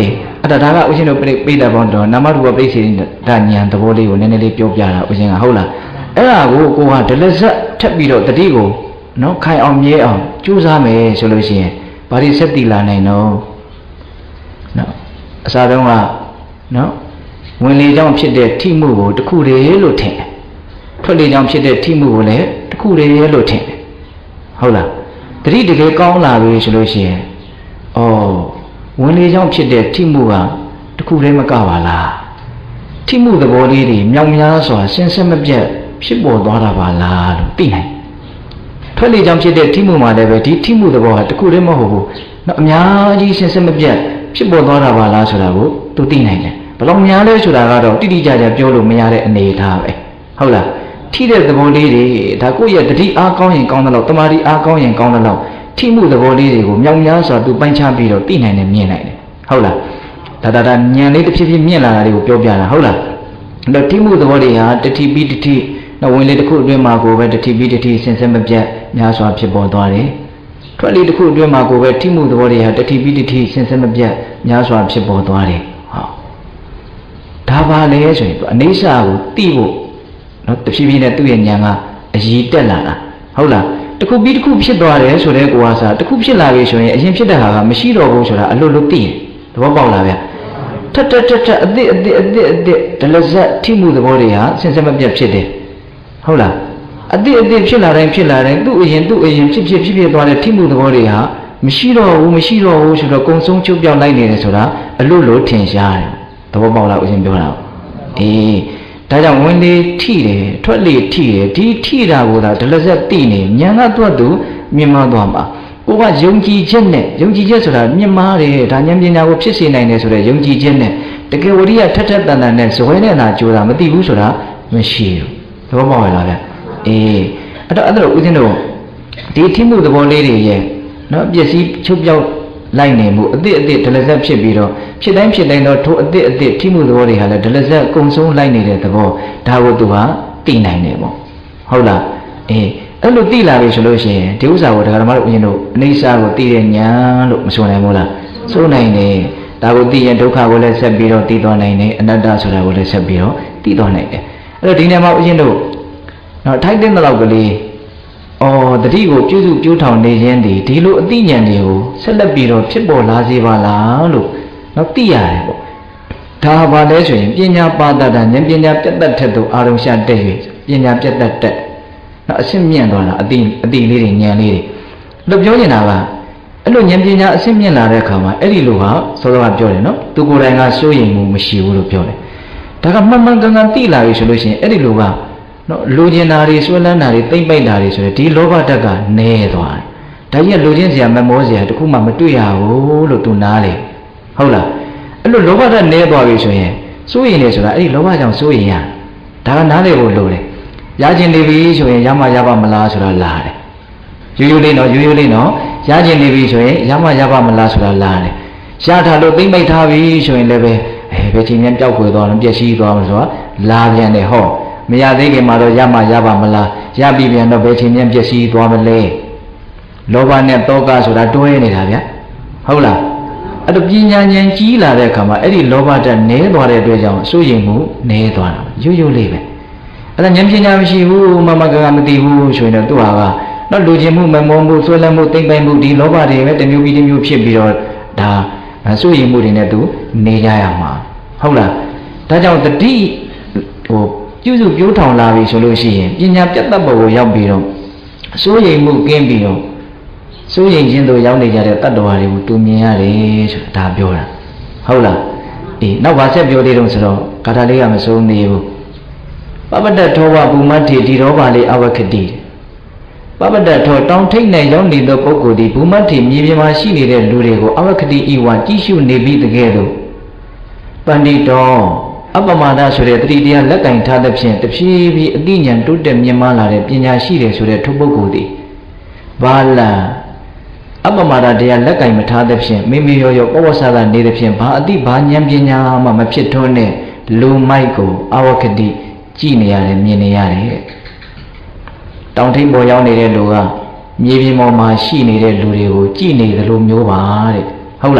အဲ့ဒါဒါကဥရှင်တို့ပြိတ္တာပေါင်းတော့နာမရူပပြိစေဒါဉာဏ်သဘောလေးကိုနည်းနည်းလေးပြောပြတာဥရှင်ကဟုတ်လားအဲ့ဒါကိုကိုကဒလဇက်ထပ်ပြီးတော့တတိကိုနော်ခိုင်အောင်မြဲအောင်ကြိုးစားမယ်ဆိုလို့ရှိရင်ဘာတွေဆက်တည်လာနိုင်တော့နော်အစားတုန်းကနော်ဝင်လေကြောင့်ဖြစ်တဲ့ထိမှုကိုတစ်ခုတည်းလို့ထင်တယ်ထွက်လေကြောင့်ဖြစ်တဲ့ထိမှုကိုလည်းတစ်ခုတည်းလို့ထင်တယ်ဟုတ်လားတတိတကယ်ကောင်းလာပြီဆိုလို့ရှိရင်ဩဝင်လေကြောင့်ဖြစ်တဲ့ထိမှုကတစ်ခုတည်းမကပါလားထိမှုသဘောလေးတွေမြောက်များစွာရှင်းရှင်းမပြတ်ဖြစ်ပေါ်သွားတာပါလားလို့သိနိုင်ထွက်လေကြောင့်ဖြစ်တဲ့ထိမှုမှာလည်းပဲဒီထိမှုသဘောဟာတစ်ခုတည်းမဟုတ်ဘူးနော်အများကြီးရှင်းရှင်းမပြတ်ဖြစ်ပေါ်သွားတာပါလားဆိုတာကိုသူသိနိုင်တယ်ဘယ်လောက်များလဲဆိုတာကတော့တိတိကျကျပြောလို့မရတဲ့အနေအထားပဲဟုတ်လားထိတဲ့သဘောလေးတွေဒါကိုယ့်ရဲ့တတိအားကောင်းရင်ကောင်းတယ်လို့တမာတိအားကောင်းရင်ကောင်းတယ်လို့ထိမှုသဘောလေးတွေကိုမြောက်များစွာသူပိုင်းခြားပြီးတော့သိနိုင်တယ်မြင်နိုင်တယ်ဟုတ်လားဒါဒါဒါဉာဏ်လေးတစ်ဖြည်းဖြည်းမြင့်လာတာတွေကိုပြောပြတာဟုတ်လားအဲ့တော့ထိမှုသဘောတွေဟာတတိပိတတိနော်ဝင်လေတစ်ခုအတွင်းမှာကိုပဲတတိပိတတိစင်စင်မပြတ်များစွာဖြစ်ပေါ်သွားတယ်ထွက်လေတစ်ခုအတွင်းမှာကိုပဲထိမှုသဘောတွေဟာတတိပိတတိစင်စင်မပြတ်များစွာဖြစ်ပေါ်သွားတယ်ဟောဒါပါလေဆိုရင်အနိစ္စကိုသိဖို့နော်တဖြည်းဖြည်းနဲ့သူ့ရဲ့ဉာဏ်ကအည်တက်လာတာဟုတ်လားတခုပြီးတခုဖြစ်သွားတယ်ဆိုတဲ့ကိုယ်ဟာစားတခုဖြစ်လာပြီဆိုရင်အရင်ဖြစ်တဲ့ဟာကမရှိတော့ဘူးဆိုတာအလွတ်လွတ်သိတယ်သဘောပေါက်လားဗျထက်ထက်ထက်ထက်အသစ်အသစ်အသစ်အသစ်ဒလဇက်ထိမှုသဘောတွေဟာစင်စင်မပြတ်ဖြစ်တယ်ဟုတ်လားအသစ်အသစ်ဖြစ်လာတိုင်းဖြစ်လာတိုင်းသူ့အရင်သူ့အရင်ဖြစ်ဖြစ်ဖြစ်ဖြစ်သွားတဲ့ထိမှုသဘောတွေဟာမရှိတော့ဘူးမရှိတော့ဘူးဆိုတော့ကုံဆုံးချုပ်ပြောင်းလိုက်နေတယ်ဆိုတာအလွတ်လွတ်ထင်ရှားတယ်သဘောပေါက်လားဦးရှင်ပြောတာအေးဒါကြောင့်ဝင်လေထိတယ်ထွက်လေထိတယ်ဒီထိတာကိုသာဒလဇက်သိနေဉာဏ်ကသူ့သူမြင်မသွားမှာကိုကယုံကြည်ချက်နဲ့ယုံကြည်ချက်ဆိုတာမြင်မာတယ်ဒါဉာဏ်ပညာကိုဖြစ်စေနိုင်တယ်ဆိုတဲ့ယုံကြည်ချက်နဲ့တကယ်ဝရိယထက်ထက်တန်တန်နဲ့ဇွဲနဲ့လာကြိုးတာမသိဘူးဆိုတာမရှိဘူးသဘောပေါက်ရလားဗျအေးအဲ့တော့အဲ့တော့ဦးဇင်းတို့ဒီထိမှုသဘောလေးတွေရဲ့နော်ပစ္စည်းချုပ်ပြောက်လိုက်နေမှုအသည့်အသည့်ဒလဇက်ဖြစ်ပြီးတော့ဖြစ်တိုင်းဖြစ်တိုင်းတော့ထိုအသည့်အသည့်ထိမှုသဘောတွေဟာလည်းဒလဇက်ကုံဆုံးလိုက်နေတဲ့သဘောဒါကိုသူဟာသိနိုင်တယ်ပေါ့ဟုတ်လားအေးအဲ့လိုသိလာပြီဆိုလို့ရှိရင်ဒီဥစ္စာကိုဒကာဓမ္မတို့ဦးဇင်းတို့အနိစ္စကိုသိတဲ့ဉာဏ်လို့မဆိုနိုင်ဘူးလားဆိုနိုင်တယ်ဒါကိုသိရင်ဒုက္ခကိုလည်းဆက်ပြီးတော့သိသွားနိုင်တယ်အနတ္တဆိုတာကိုလည်းဆက်ပြီးတော့သိသွားနိုင်တယ်အဲ့တော့ဒီနေရာမှာဦးဇင်းတို့နော်ထိုက်တဲ့လောက်ကလေးအော်တတိကိုပြုစုပြိုးထောင်နေခြင်းဒီဒီလိုအသိဉာဏ်တွေကိုဆက်လက်ပြီးတော့ဖြစ်ပေါ်လာစေပါလားလို့နော်သိရတယ်ပေါ့ဒါဘာလဲဆိုရင်ပညာပါဒတာဉာဏ်ပညာပြတ်တတ်တဲ့သူအာရုံရှာတဲ့၍ပညာပြတ်တတ်တဲ့နော်အရှင်းမြင့်သွားတာအသိအသိလေးတွေဉာဏ်လေးတွေလို့ပြောနေတာကအဲ့လိုဉာဏ်ပညာအရှင်းမြင့်လာတဲ့အခါမှာအဲ့ဒီလိုဟာစောစောကပြောတယ်နော်သူကိုယ်တိုင်ကစိုးရိမ်မှုမရှိဘူးလို့ပြောတယ်ဒါကမှန်မှန်ကန်ကန်သိလာပြီဆိုလို့ရှိရင်အဲ့ဒီလိုကနော်လူကျင်တာတွေဆွဲလန်းတာတွေတိမ့်ပိုက်တာတွေဆိုရင်ဒီလောဘဓာတ်ကနည်းသွားတယ်ဒါကြီးကလူချင်းစရာမမောစရာတခုမှမတွေ့ရဘူးလို့သူနားလေဟုတ်လားအဲ့လိုလောဘဓာတ်နည်းသွားပြီဆိုရင်စိုးရင်လေဆိုတာအဲ့ဒီလောဘကြောင့်စိုးရင်ရဒါကနားလေဖို့လိုတယ်ရကျင်နေပြီဆိုရင်ရမရပါမလားဆိုတာလာတယ်ရိုးရိုးလေးနော်ရိုးရိုးလေးနော်ရကျင်နေပြီဆိုရင်ရမရပါမလားဆိုတာလာတယ်ရထားလို့တိမ့်ပိုက်ထားပြီဆိုရင်လည်းပဲအဲဘယ်ချိန်မှပျောက်ခွေသွားလို့ပျက်စီးသွားမှာဆိုတာလာပြန်တယ်ဟောမရသေးခင်မှာတော့ရမှရပါမလားရပြီပြန်တော့ဘယ်ချိန်မှပျက်စီးသွားမလဲလောဘနဲ့တောကဆိုတာတွဲနေတာဗျဟုတ်လားအဲ့တော့ပညာဉာဏ်ကြီးလာတဲ့အခါမှာအဲ့ဒီလောဘဓာတ်နည်းသွားတဲ့အတွက်ကြောင့်စိုးရိမ်မှုနည်းသွားတာရိုးရိုးလေးပဲအဲ့ဒါဉာဏ်ပညာမရှိဘူးမမကကမသိဘူးဆိုရင်တော့သူ့ဟာကတော့လူချင်းမှုမမုန်းမှုဆွဲလန်းမှုတိမ့်ပိုင်မှုဒီလောဘတွေပဲတစ်မျိုးပြီးတစ်မျိုးဖြစ်ပြီးတော့ဒါစိုးရိမ်မှုတွေနဲ့သူနေကြရမှာဟုတ်လားဒါကြောင့်တတိဟိုပြုစုပြိုးထောင်လာပြီဆိုလို့ရှိရင်ပညာပြတ်တတ်ဖို့ကိုရောက်ပြီးတော့စိုးရိမ်မှုကင်းပြီးတော့စိုးရိမ်ခြင်းတို့ရောက်နေကြတဲ့တတ္တဝါတွေကိုသူမြင်ရတယ်ဆိုတာဒါပြောတာဟုတ်လားအေးနောက်ပါဆက်ပြောသေးတော့ဆိုတော့ဂါထာလေးကမဆုံးသေးဘူးပပတ္တထောဝဘူမတ္ထိဒီရောပါလေးအဝက္ခတိပပတ္တထောတောင်ထိပ်၌ရောက်နေသောပုဂ္ဂိုလ်ဒီဘူမတ္ထိမြေပြင်မှာရှိနေတဲ့လူတွေကိုအဝက္ခတိဤဝါကြည့်ရှုနေပြီးတကယ်လို့ပန္တိတောအပမာဒဆိုတဲ့တတိတရားလက်ကင်ထားတဲ့ဖြင့်တဖြည်းဖြည်းအသိဉာဏ်တိုးတက်မြင့်မားလာတဲ့ပညာရှိတယ်ဆိုတဲ့ထိုပုဂ္ဂိုလ်သည်ဘာလာအပမာဒတရားလက်ကင်မထားတဲ့ဖြင့်မိမိရောရောပဝဆာသာနေတဲ့ဖြင့်ဘာအသိဘာဉာဏ်ပညာမှမဖြစ်ထွန်းတဲ့လူမိုက်ကိုအဝက္ခတိကြည့်နေရတယ်မြင်နေရတယ်တောင်ထိပ်ပေါ်ရောက်နေတဲ့လူကမြေပြင်ပေါ်မှာရှိနေတဲ့လူတွေကိုကြည့်နေသလိုမျိုးပါတဲ့ဟုတ်လား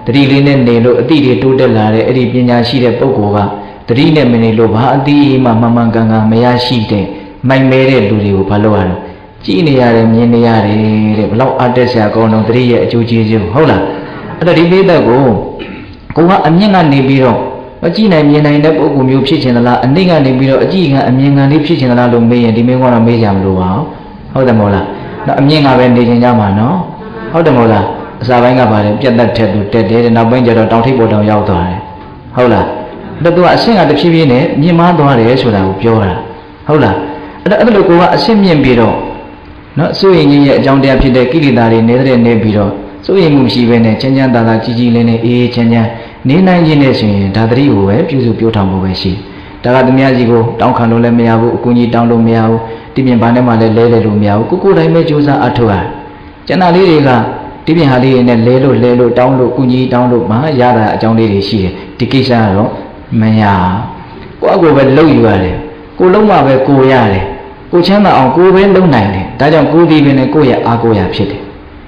တတိလေးနဲ့နေလို့အတိတွေတိုးတက်လာတဲ့အဲ့ဒီပညာရှိတဲ့ပုဂ္ဂိုလ်ကတတိနဲ့မနေလို့ဘာအတိမှမှန်မှန်ကန်ကန်မရရှိတဲ့မိုက်မဲတဲ့လူတွေကိုဘာလို့ရတော့ကြည်နေရတယ်မြင်နေရတယ်တဲ့ဘလောက်အတက်ဆရာကောင်းတော့တတိရဲ့အကျိုးကျေးဇူးဟုတ်လားအဲ့တော့ဒီလေးသက်ကိုကိုကအမြင့်ကနေပြီးတော့မကြည့်နိုင်မြင်နိုင်တဲ့ပုဂ္ဂိုလ်မျိုးဖြစ်ချင်သလားအနှိမ့်ကနေပြီးတော့အကြည့်ကအမြင်ကန်လေးဖြစ်ချင်သလားလို့မေးရင်ဒီမေးခွန်းတော့မေးကြမလို့ပါဟုတ်တယ်မဟုတ်လားတော့အမြင့်ကပဲနေချင်ကြမှာနော်ဟုတ်တယ်မဟုတ်လားအစာပိုင်းကပါတယ်ပြတ်သက်ထက်သူတက်တယ်နောက်ပိုင်းကျတော့တောင်ထိပ်ပေါ်တောင်ရောက်သွားတယ်ဟုတ်လားတော့သူကအဆင့်ကတဖြည်းဖြည်းနဲ့မြင့်မားသွားတယ်ဆိုတာကိုပြောတာဟုတ်လားအဲ့ဒါအဲ့လိုကိုကအဆင့်မြင့်ပြီးတော့နော်စိုးရင်ကြီးရဲ့အကြောင်းတရားဖြစ်တဲ့ကိလေသာတွေနေတဲ့နေပြီးတော့စိုးရင်မှုရှိပဲနဲ့ချမ်းချမ်းသာသာကြီးကြီးလေးနဲ့အေးအေးချမ်းချမ်းနေနိုင်ခြင်းနဲ့ဆိုရင်ဒါတတိကိုပဲပြုစုပြောထောင်ဖို့ပဲရှိဒါကသူများကြီးကိုတောင်းခံလို့လည်းမရဘူးအကူကြီးတောင်းလို့မရဘူးဒီပြင်ဘာနဲ့မှလည်းလဲလဲလို့မရဘူးကိုကိုတိုင်းပဲကြိုးစားအထောက်ရကျန်တာလေးတွေကဒီပြင်ဟာလေးတွေနဲ့လဲလို့လဲလို့တောင်းလို့အကူကြီးတောင်းလို့မှရတာအကြောင်းလေးတွေရှိတယ်ဒီကိစ္စကတော့မရကိုယ့်အကိုပဲလှုပ်ယူရတယ်ကိုလုံးမှပဲကိုရတယ်ကိုချမ်းသာအောင်ကိုပဲလုံနိုင်တယ်ဒါကြောင့်ကိုဒီပင်နဲ့ကိုရဲ့အားကိုရဖြစ်တယ်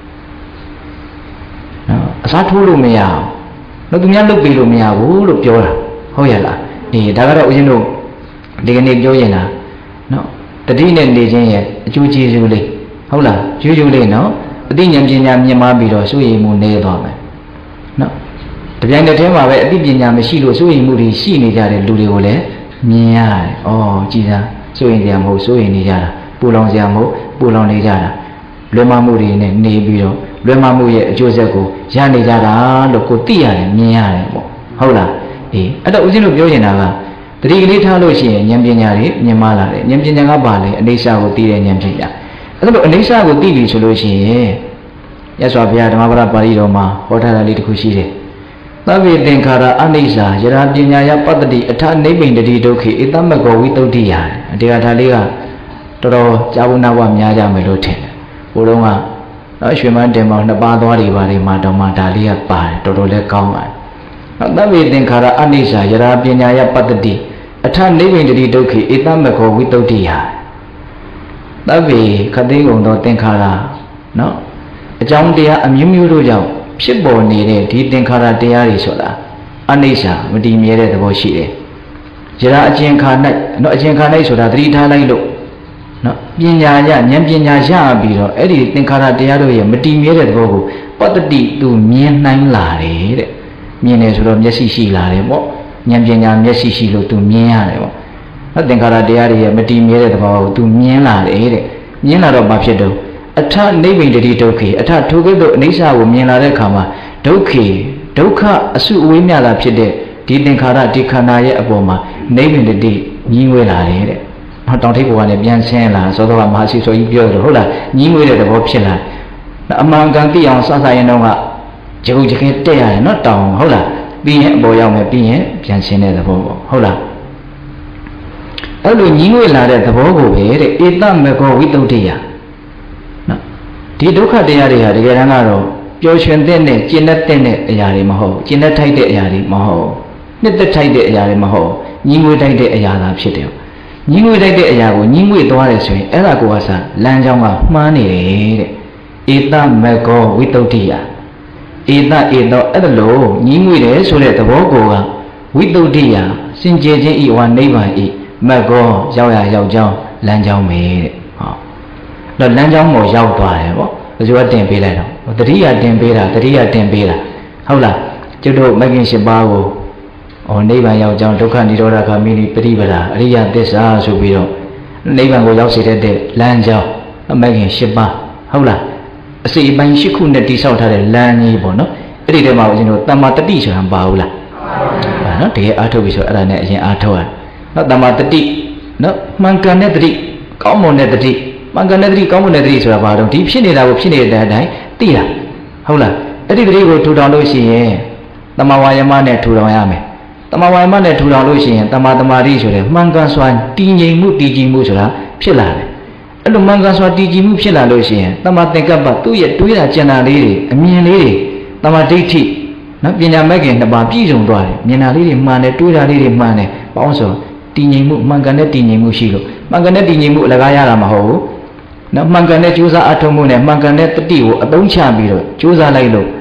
နော်အစားထိုးလို့မရအောင်တော့သူများလုပ်ပေးလို့မရဘူးလို့ပြောတာဟုတ်ရလားအေးဒါကတော့ဦးဇင်းတို့ဒီကနေ့ပြောရင်လားနော်တတိနဲ့နေခြင်းရဲ့အကျိုးကျေးဇူးလေးဟုတ်လားရိုးရိုးလေးနော်အသိဉာဏ်ပညာမြင့်မားပြီးတော့စိုးရိမ်မှုနေသွားမယ်နော်တပြိုင်တည်းမှာပဲအသိပညာမရှိလို့စိုးရိမ်မှုတွေရှိနေကြတဲ့လူတွေကိုလည်းမြင်ရတယ်ဩကြည်စားစိုးရိမ်ကြမဟုတ်စိုးရိမ်နေကြတာပူလောင်ကြမဟုတ်ပူလောင်နေကြတာလွယ်မမှုတွေနဲ့နေပြီးတော့လွယ်မမှုရဲ့အကျိုးဆက်ကိုရနေကြတာလို့ကိုသိရတယ်မြင်ရတယ်ပေါ့ဟုတ်လားအေးအဲ့တော့ဦးဇင်းတို့ပြောနေတာကတတိကလေးထားလို့ရှိရင်ဉာဏ်ပညာတွေမြင်မလာတယ်ဉာဏ်ပညာကပါလေအနေစာကိုသိတဲ့ဉာဏ်ပညာအဲ့လိုအနေစာကိုသိပြီဆိုလို့ရှိရင်ရသော်ဘုရားဓမ္မပဒပါဠိတော်မှာဟောထားတာလေးတစ်ခုရှိတယ်သဗ္ဗေသင်္ခါရအနိစ္စယရာပညာယပတ္တိအထနိဗ္ဗိန္ဒတိဒုက္ခိဧတမကောဝိတုဒ္ဓိယဒီကထာလေးကတော်တော်ကြာဝနာဝများကြမယ်လို့ထင်တယ်ဘုရားကနော်ရွှေမန်းတင်မောင်နှစ်ပါးသွားတွေပါလေမှာတော့မှဒါလေးကပါတယ်တော်တော်လေးကောင်းပါတယ်နော်သဗ္ဗေသင်္ခါရအနိစ္စယရာပညာယပတ္တိအထနိဗ္ဗိန္ဒတိဒုက္ခိဧတမကောဝိတုဒ္ဓိယသဗ္ဗေခသိကုံသောသင်္ခါရနော်အကြောင်းတရားအမျိုးမျိုးတို့ကြောင့်ဖြစ်ပေါ်နေတဲ့ဒီသင်္ခါရတရားတွေဆိုတာအနိစ္စမတည်မြဲတဲ့သဘောရှိတယ်။ယရာအကျဉ်ခါ၌နော်အကျဉ်ခါ၌ဆိုတာသတိထားလိုက်လို့နော်ပညာရဉာဏ်ပညာရပြီးတော့အဲ့ဒီသင်္ခါရတရားတို့ရဲ့မတည်မြဲတဲ့သဘောကိုပတ္တိသူမြင်နိုင်လာတယ်တဲ့။မြင်တယ်ဆိုတော့မျက်စိရှိလာတယ်ပေါ့။ဉာဏ်ပညာမျက်စိရှိလို့သူမြင်ရတယ်ပေါ့။နော်သင်္ခါရတရားတွေရဲ့မတည်မြဲတဲ့သဘောကိုသူမြင်လာတယ်တဲ့။မြင်လာတော့ဘာဖြစ်တော့အထနိဗ္ဗိန္ဒတိဒုက္ခိအထထိုကဲ့သို့အနိစ္စကိုမြင်လာတဲ့အခါမှာဒုက္ခိဒုက္ခအစုအဝေးမြတာဖြစ်တဲ့ဒီသင်္ခါရဒီခန္ဓာရဲ့အပေါ်မှာနိဗ္ဗိန္ဒတိညီးငွေလာတယ်တဲ့။ဟောတောင်ထိပ်ပေါ်ကနေပြန်ဆင်းလာသောတော်ကမဟာရှိဆိုကြီးပြောတယ်ဟုတ်လားညီးငွေတဲ့သဘောဖြစ်လာ။အမှန်ကန်သိအောင်စစရင်တော့ကဂျုံဂျကဲတက်ရတယ်နော်တောင်ဟုတ်လားပြီးရင်အပေါ်ရောက်မယ်ပြီးရင်ပြန်ဆင်းတဲ့သဘောပေါ့ဟုတ်လား။အဲ့လိုညီးငွေလာတဲ့သဘောကိုပဲတဲ့ဧတမေကောဝိတုဒ္ဓိယဒီဒုက္ခတရားတွေဟာတကယ်တမ်းကတော့ပျော်ရွှင်တဲ့နဲ့ကျင့်တတ်တဲ့အရာတွေမဟုတ်ကျင့်တတ်ထိုက်တဲ့အရာတွေမဟုတ်နှစ်သက်ထိုက်တဲ့အရာတွေမဟုတ်ညီငွေတိုက်တဲ့အရာသာဖြစ်တယ်ညီငွေတိုက်တဲ့အရာကိုညီငွေသွားတယ်ဆိုရင်အဲ့ဒါကိုကစားလမ်းကြောင်းကမှားနေတယ်တဲ့ဧတမကောဝိတုဒ္ဓိယဧတဧတောအဲ့ဒါလို့ညီငွေတယ်ဆိုတဲ့သဘောကိုကဝိတုဒ္ဓိယစင်ကြယ်ခြင်းဤဝါနိဗ္ဗာန်ဤမကောရောက်ရရောက်ကြောင်းလမ်းကြောင်းပဲတဲ့ဟောတော့လမ်းကြောင်းပေါ်ရောက်သွားတယ်ပေါ့ဘယ်သူကတင်ပေးလိုက်တော့တတိယတင်ပေးတာတတိယတင်ပေးတာဟုတ်လားကျွတ်တို့မဂ္ဂင်၈ပါးကိုဟောနိဗ္ဗာန်ရောက်ကြောင်းဒုက္ခនិရောဓဂามိနိပရိပဒါအရိယသစ္စာဆိုပြီးတော့နိဗ္ဗာန်ကိုရောက်စေတဲ့လမ်းကြောင်းမဂ္ဂင်၈ပါးဟုတ်လားအစိအပိုင်း၈ခုနဲ့တိဆောက်ထားတဲ့လမ်းကြီးပေါ့နော်အဲ့ဒီထဲမှာဦးဇင်းတို့တမ္မာတတိဆိုတာမပါဘူးလားပါနော်တကယ်အားထုတ်ပြီဆိုအဲ့ဒါနဲ့အရင်အားထုတ်ရနော်တမ္မာတတိနော်မှန်ကန်တဲ့တတိကောင်းမွန်တဲ့တတိမှန်ကန်တဲ့တတိကောင်းမွန်တဲ့တတိဆိုတာဘာတော့ဒီဖြစ်နေတာကိုဖြစ်နေတဲ့အတိုင်းသိတာဟုတ်လားအဲ့ဒီတတိကိုထူထောင်လို့ရှိရင်တမ္မာဝါယမနဲ့ထူထောင်ရမယ်တမ္မာဝါယမနဲ့ထူထောင်လို့ရှိရင်တမ္မာတမာတိဆိုတဲ့မှန်ကန်စွာတည်ငြိမ်မှုတည်ကြည်မှုဆိုတာဖြစ်လာတယ်အဲ့လိုမှန်ကန်စွာတည်ကြည်မှုဖြစ်လာလို့ရှိရင်တမ္မာသင်္ကပ္ပသူ့ရဲ့တွေးတာကြံတာလေးတွေအမြင်လေးတွေတမ္မာဒိဋ္ဌိနော်ပညာမဲ့ခင်နှစ်ပါးပြည့်စုံသွားတယ်မြင်တာလေးတွေမှန်တယ်တွေးတာလေးတွေမှန်တယ်ပေါင်းဆိုတည်ငြိမ်မှုမှန်ကန်တဲ့တည်ငြိမ်မှုရှိလို့မှန်ကန်တဲ့တည်ငြိမ်မှုအလကားရတာမဟုတ်ဘူးနော်မှန်ကန်တဲ့ကြိုးစားအထောက်မှုနဲ့မှန်ကန်တဲ့တတိကိုအသုံးချပြီးတော့ကြိုးစားလိုက်လို့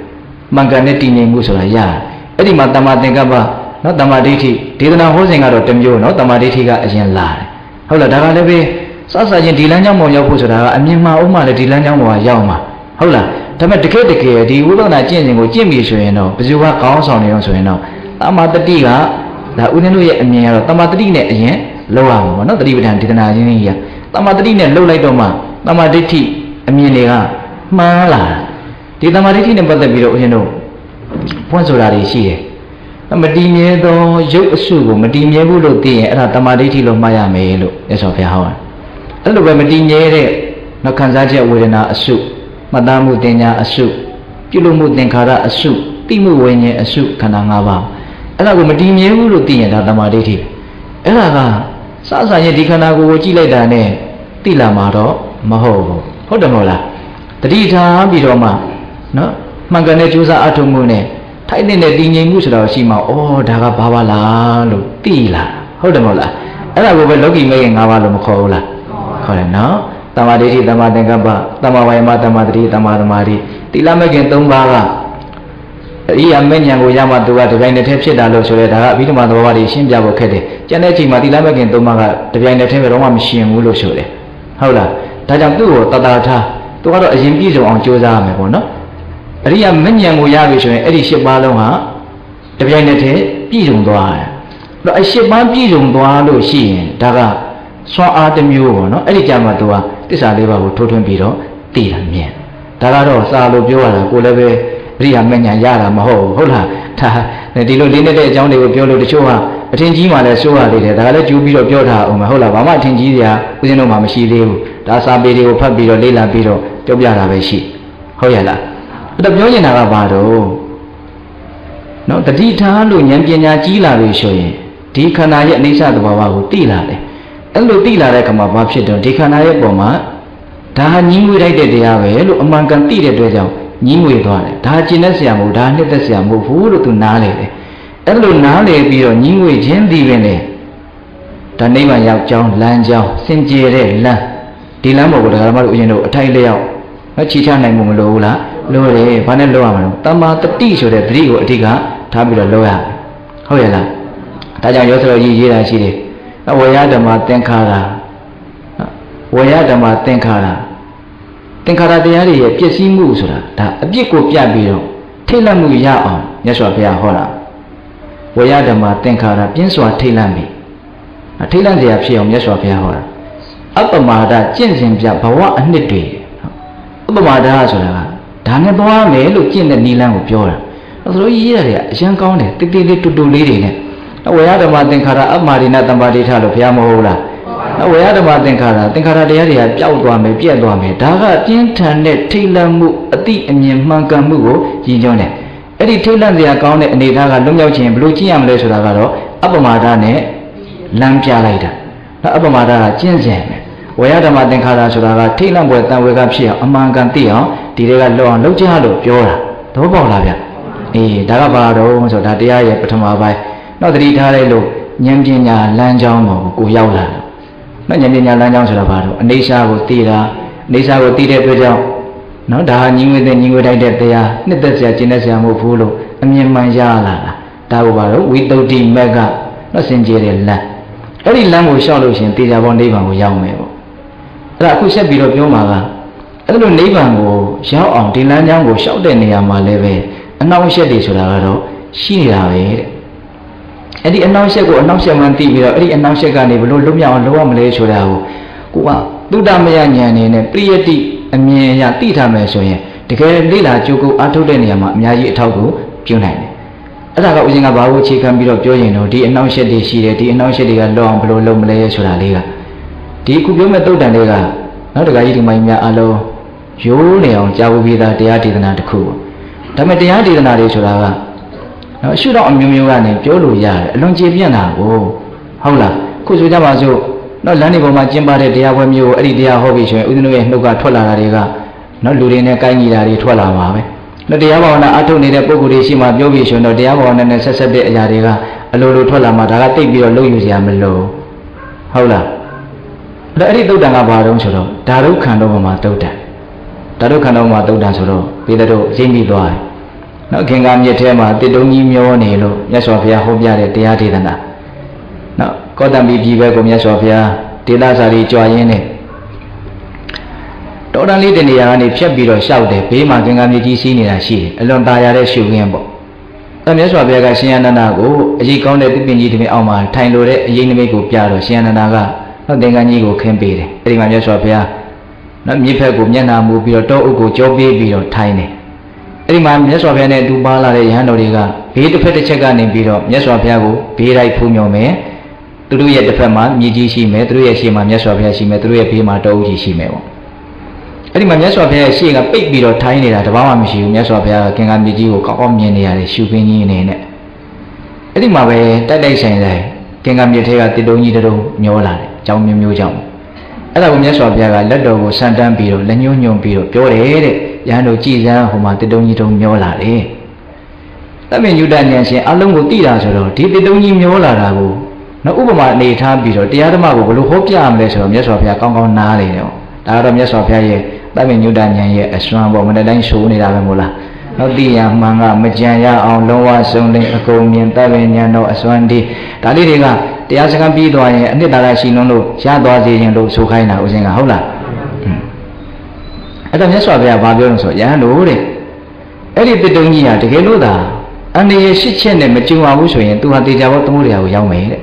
မှန်ကန်တဲ့တည်ငြိမ်မှုဆိုတာရတယ်အဲ့ဒီမှာတမ္မာသင်္ကပ္ပနော်တမ္မာဒိဋ္ဌိဒေသနာဟောစဉ်ကတော့တစ်မျိုးနော်တမ္မာဒိဋ္ဌိကအရင်လာတယ်ဟုတ်လားဒါကလည်းပဲစစချင်းဒီလမ်းကြောင်းပေါ်ရောက်ဖို့ဆိုတာကအမြင်မှန်ဥမှလည်းဒီလမ်းကြောင်းပေါ်ကရောက်မှာဟုတ်လားဒါပေမဲ့တကယ်တကယ်ဒီဝိပဿနာကျင့်စဉ်ကိုကျင့်ပြီဆိုရင်တော့ဘယ်သူကခေါင်းဆောင်နေတော့ဆိုရင်တော့တမ္မာတတိကဒါဦးဇင်းတို့ရဲ့အမြင်ကတော့တမ္မာတတိနဲ့အရင်လောက်ရမှာပေါ့နော်တတိပဋ္ဌာန်ဒေသနာချင်းကြီးကတမ္မာတတိနဲ့လှုပ်လိုက်တော့မှတမ္မာဒိဋ္ဌိအမြင်တွေကမှားလာဒီတမ္မာဒိဋ္ဌိနဲ့ပတ်သက်ပြီးတော့ဦးဇင်းတို့ဖွင့်ဆိုတာတွေရှိတယ်မတည်မြဲသောရုပ်အစုကိုမတည်မြဲဘူးလို့သိရင်အဲ့ဒါတမ္မာဒိဋ္ဌိလို့မှားရမယ်လို့မြတ်စွာဘုရားဟောတယ်အဲ့လိုပဲမတည်မြဲတဲ့နှခံစားချက်ဝေဒနာအစုမှတ်သားမှုတင်ညာအစုပြုလုပ်မှုသင်္ခါရအစုသိမှုဝိညာဉ်အစုခန္ဓာ၅ပါးအဲ့ဒါကိုမတည်မြဲဘူးလို့သိရင်ဒါတမ္မာဒိဋ္ဌိအဲ့ဒါကစစချင်းဒီခန္ဓာကိုယ်ကိုကြည့်လိုက်တာနဲ့သိလာမှာတော့မဟုတ်ဘူးဟုတ်တယ်မဟုတ်လားတတိထားပြီးတော့မှနော်မှန်ကန်တဲ့ကြိုးစားအထောက်မှုနဲ့ထိုက်တဲ့တည်ငြိမ်မှုဆိုတာရှိမှာဩဒါကဘာပါလားလို့သိလာဟုတ်တယ်မဟုတ်လားအဲ့ဒါကိုပဲလောကီမဲ့ငါးပါးလို့မခေါ်ဘူးလားခေါ်တယ်နော်တမ္မာဒိဋ္ဌိတမ္မာသင်္ကပ္ပတမ္မာဝါယမတမ္မာတတိတမ္မာသမာဓိတိလမဲ့ခင်၃ပါးကအရိယာမဲ့ဉာဏ်ကိုရမှသူကတပြိုင်တည်းဖြစ်တာလို့ဆိုရဲဒါကအဘိဓမ္မာသဘောတွေရှင်းပြဖို့ခက်တယ်ကျန်တဲ့အချိန်မှာတိလမဲ့ခင်၃ပါးကတပြိုင်တည်းပဲတော့မှမရှင်းဘူးလို့ဆိုတယ်ဟုတ်လားဒါကြောင့်သူ့ကိုတတထားသူကတော့အရင်ပြည့်စုံအောင်ကြိုးစားရမယ်ပေါ့နော်အရိယာမဉ္ဇဉ်ကိုရပြီဆိုရင်အဲ့ဒီ၈ပါးလုံးဟာတပြိုင်တည်းပြည့်စုံသွားတယ်အဲ့တော့အ၈ပါးပြည့်စုံသွားလို့ရှိရင်ဒါကစွမ်းအားတစ်မျိုးပေါ့နော်အဲ့ဒီကြမှာသူကသစ္စာလေးပါးကိုထိုးထွင်းပြီးတော့သိတာမြင်ဒါကတော့စာလို့ပြောရတာကိုလည်းပဲအရိယာမဉ္ဇဉ်ရတာမဟုတ်ဘူးဟုတ်လားဒါဒီလိုလေးနဲ့တဲ့အကြောင်းတွေကိုပြောလို့တချို့ကအထင်ကြီးမှလည်းစိုးရသေးတယ်ဒါကလည်းကျူးပြီးတော့ပြောထားအောင်မဟုတ်လားဘာမှအထင်ကြီးစရာဦးဇင်းတို့မှမရှိသေးဘူးဒါစာပေတွေကိုဖတ်ပြီးတော့လေ့လာပြီးတော့ပြောပြတာပဲရှိဟုတ်ရဲ့လားအဲ့တော့ပြောနေတာကဘာတော့နော်တတိထားလို့ဉာဏ်ပညာကြီးလာပြီဆိုရင်ဒီခန္ဓာရဲ့အနိစ္စသဘာဝကိုသိလာတယ်အဲ့လိုသိလာတဲ့အခါမှာဘာဖြစ်တော့ဒီခန္ဓာရဲ့ပုံမှာဒါဟာညီးငွေလိုက်တဲ့တရားပဲလို့အမှန်ကန်သိတဲ့အတွက်ကြောင့်ညီးငွေသွားတယ်ဒါကျင်တဲ့ဆရာမဟုတ်ဒါနှစ်သက်ဆရာမဟုတ်ဘူးလို့သူနားလေတယ်အဲ့လိုနားလေပြီးတော့ညီးငွေခြင်းသိပင်လေဒါနိဗ္ဗာန်ရောက်ကြောင်းလမ်းကြောင်းစင်ကြယ်တဲ့လမ်းဒီလမ်းပေါ်ကိုဓမ္မတို့အရင်တို့အထိုက်လျောက်မချီချနိုင်မှုမလိုဘူးလားလိုတယ်ဘာနဲ့လုပ်ရမလဲတမ္မာတတိဆိုတဲ့သတိကိုအဓိကထားပြီးတော့လုပ်ရမယ်ဟုတ်ရဲ့လားဒါကြောင့်ရောစရောကြီးရေးတာရှိတယ်ဝေယဓမ္မသင်္ခါရဝေယဓမ္မသင်္ခါရသင်္ခါရတရားတွေရဲ့ပြည့်စည်မှုဆိုတာဒါအပြစ်ကိုပြပြီးတော့ထိတ်လန့်မှုရအောင်မြတ်စွာဘုရားဟောတာဝေယဓမ္မသင်္ခါရပြင်းစွာထိတ်လန့်ပြီထိတ်လန့်စရာဖြစ်အောင်မြတ်စွာဘုရားဟောတာအပ္ပမာဒကျင့်စဉ်ပြဘဝအနှစ်တွေအပ္ပမာဒဆိုတာကဒါနဲ့သွားမယ်လို့ကျင့်တဲ့နိလန်းကိုပြောတာဆိုတော့ရေးရတယ်အရန်ကောင်းတယ်တိတိလေးတူတူလေးတွေနဲ့ဝေယဓမ္မသင်္ခါရအမာရိဏတမ္ပါဒိဋ္ဌလို့ဘုရားမဟုတ်လားဝေယဓမ္မသင်္ခါရသင်္ခါရတရားတွေကပျောက်သွားမယ်ပြည့်သွားမယ်ဒါကပြင်းထန်တဲ့ထိတ်လန့်မှုအတိအမြင်မှန်ကန်မှုကိုရည်ညွှန်းတယ်အဲ့ဒီထိတ်လန့်စရာကောင်းတဲ့အနေအထားကလွတ်မြောက်ခြင်းဘယ်လိုကျင့်ရမလဲဆိုတာကတော့အပ္ပမာဒနဲ့လမ်းပြလိုက်တာအပ္ပမာဒကကျင့်စဉ်ပဲဝေယဓမ္မသင်္ခါရဆိုတာကထိတ်လန့်ပွဲတန်ဝေကဖြစ်အောင်အမှန်ကန်သိအောင်ဒီတွေကလွတ်အောင်လုပ်ကြလို့ပြောတာသဘောပေါက်လားဗျအေးဒါကဘာတော့ဆိုဒါတရားရဲ့ပထမပိုင်းနောက်သတိထားလိုက်လို့ဉာဏ်ပညာလမ်းကြောင်းကိုကိုရောက်လာတယ်နော်ဉာဏ်ပညာလမ်းကြောင်းဆိုတာဘာတော့အနေစာကိုသိတာအနေစာကိုသိတဲ့အတွက်ကြောင့်နော်ဒါဟာညီငွေတဲ့ညီငွေတိုက်တဲ့တရားနှစ်သက်စရာကျင့်တဲ့ဆရာမဟုတ်ဘူးလို့အမြင်မှန်ရလာတာဒါကိုဘာတော့ဝိတုဒ္ဓိမက်ကနော်စင်ကြယ်တဲ့လမ်းအဲ့ဒီလမ်းကိုလျှောက်လို့ရှင်တေချာဘောနိဗ္ဗာန်ကိုရောက်မယ်ပေါ့အဲ့ဒါအခုဆက်ပြီးတော့ပြောမှာကအဲ့လိုနိဗ္ဗာန်ကိုရောက်အောင်ဒီလမ်းကြောင်းကိုလျှောက်တဲ့နေရာမှာလည်းပဲအနှောင့်အယှက်တွေဆိုတာကတော့ရှိနေတာပဲတဲ့အဲ့ဒီအနှောင့်အယှက်ကိုအနှောင့်အယှက်မှန်းသိပြီးတော့အဲ့ဒီအနှောင့်အယှက်ကနေဘလို့လွတ်မြောက်အောင်လုပ်ရမလဲဆိုတာကိုကိုကသုဒ္ဓမယဉာဏ်နေနဲ့ပရိယတိအမြင်အရသိထားမယ်ဆိုရင်တကယ်လေ့လာကြိုးကုပ်အားထုတ်တဲ့နေရာမှာအများကြီးအထောက်ကိုပြုနိုင်တယ်အဲ့ဒါကဥစဉ်ကဘာလို့အခြေခံပြီးတော့ပြောရင်တော့ဒီအနှောင့်အယှက်တွေရှိတယ်ဒီအနှောင့်အယှက်တွေကလွတ်အောင်ဘလို့လုပ်မလဲဆိုတာလေးကဒီအခုပြောမဲ့သုဒ္ဓံတွေကနောက်တခါကြီးဒီမိုင်းများအလုံးရိုးနေအောင်ကြားဖို့ပြီးသားတရားဒေသနာတစ်ခုဒါပေမဲ့တရားဒေသနာတွေဆိုတာကနော်ရှုတော့အမျိုးမျိုးကနေပြောလို့ရတယ်အလွန်ကျေပြန့်တာကိုဟုတ်လားခုဆိုကြပါစို့နော်လမ်းတွေပေါ်မှာကျင်းပတဲ့တရားပွဲမျိုးကိုအဲ့ဒီတရားဟောပြီးဆိုရင်ဦးဇင်းတို့ရဲ့နှုတ်ကထွက်လာတာတွေကနော်လူတွေနဲ့ကိုင်းညီတာတွေထွက်လာပါပဲနော်တရားဘာဝနာအထုတ်နေတဲ့ပုဂ္ဂိုလ်တွေရှိမှပြောပြီးဆိုတော့တရားဘာဝနာနဲ့ဆက်ဆက်တဲ့အရာတွေကအလိုလိုထွက်လာမှဒါကတိတ်ပြီးတော့လုံယူစရာမလိုဟုတ်လားအဲ့ဒီသုဒ္ဓံကဘာတုံးဆိုတော့ဓာတုခန္ဓာပေါ်မှာသုဒ္ဓံဓာတုခန္ဓာပေါ်မှာသုဒ္ဓံဆိုတော့ပြီးတော့ရိပ်မိသွားတယ်နော်ခင်္ကာမြစ်ထဲမှာတစ်တုံးကြီးမျောနေလို့မြတ်စွာဘုရားဟောပြတဲ့တရားဒေသနာနော်ကောတံဘီပြည်ဘက်ကိုမြတ်စွာဘုရားဒေသစာလေးကြွားရင်းနဲ့တော်တန်လေးတနေရာကနေဖြတ်ပြီးတော့ရှောက်တယ်ဘေးမှာခင်္ကာမြစ်ကြီးစီးနေတာရှိတယ်အလွန်ตาရတဲ့ရှုခင်းပေါ့အဲမြတ်စွာဘုရားကရှင်ယန္တနာကိုအကြီးကောင်းတဲ့သစ်ပင်ကြီးတစ်ပင်အောက်မှာထိုင်လို့တဲ့အရေးနမိတ်ကိုပြတော့ရှင်ယန္တနာကနော်သင်္ကန်းကြီးကိုခင်းပေးတယ်အဲဒီမှာမြတ်စွာဘုရားနော်မြစ်ဖက်ကိုမျက်နှာမူပြီးတော့တောအုပ်ကိုကြောပေးပြီးတော့ထိုင်တယ်အဲဒီမှာမြတ်စွာဘုရားနဲ့အတူပါလာတဲ့ယဟန်တော်တွေကဘေးတစ်ဖက်တစ်ချက်ကနေပြီးတော့မြတ်စွာဘုရားကိုဘေးလိုက်ဖူးမြော်မယ်သူတို့ရဲ့တစ်ဖက်မှာမြေကြီးရှိမယ်သူတို့ရဲ့ရှေ့မှာမြတ်စွာဘုရားရှိမယ်သူတို့ရဲ့ဘေးမှာတောအုပ်ကြီးရှိမယ်ပေါ့အဲဒီမှာမြတ်စွာဘုရားရဲ့ရှေ့ကပိတ်ပြီးတော့ထိုင်နေတာတဘာမှမရှိဘူးမြတ်စွာဘုရားကခင်္ကာမြေကြီးကိုကောက်ကောက်မြင်နေရတယ်ရှုခင်းကြီးအနေနဲ့အဲဒီမှာပဲတိုက်တိုက်ဆိုင်ဆိုင်ခင်္ကာမြေထဲကတစ်တုံးကြီးတစ်တုံးမျောလာတယ်အကြောင်းမျိုးမျိုးကြောင့်အဲ့ဒါကိုမြတ်စွာဘုရားကလက်တော်ကိုဆန်တန်းပြီးတော့လက်ညှိုးညွှန်ပြီးတော့ပြောတယ်တဲ့ရဟန်းတို့ကြည်စမ်းဟိုမှာတစ်တုံးကြီးတုံးမျောလာတယ်တမင်ညုတဉာဏ်ရှင်အလုံးကိုသိတာဆိုတော့ဒီတစ်တုံးကြီးမျောလာတာကိုနော်ဥပမာအနေထားပြီးတော့တရားဓမ္မကိုဘယ်လိုဟောပြရမလဲဆိုတော့မြတ်စွာဘုရားကောင်းကောင်းနားလေတယ်ဒါကတော့မြတ်စွာဘုရားရဲ့တမင်ညုတဉာဏ်ရဲ့အစွမ်းပေါ့မနေ့တိုင်းရှိုးနေတာပဲမို့လားနောက်သိရမှန်ကမကြံရအောင်လုံးဝဆုံးသိအကုန်မြင်တပင်ဉာဏ်တော်အစွမ်းဒီဒါလေးတွေကတရားစကားပြီးသွားရင်အနှစ်သာရရှိလုံးလို့ရသွားစေခြင်းလို့ဆိုခိုင်းတာဦးဇင်းကဟုတ်လားအဲ့တော့မြတ်စွာဘုရားဘာပြောလို့ဆိုရဟန်းတို့တဲ့အဲ့ဒီတစ်တုံးကြီးဟာတကယ်လို့သာအန္တရာယ်ရှစ်ချက်နဲ့မကြုံရဘူးဆိုရင်သူဟာတေချာဘောသမုဒ္ဒရာကိုရောက်မယ်တဲ့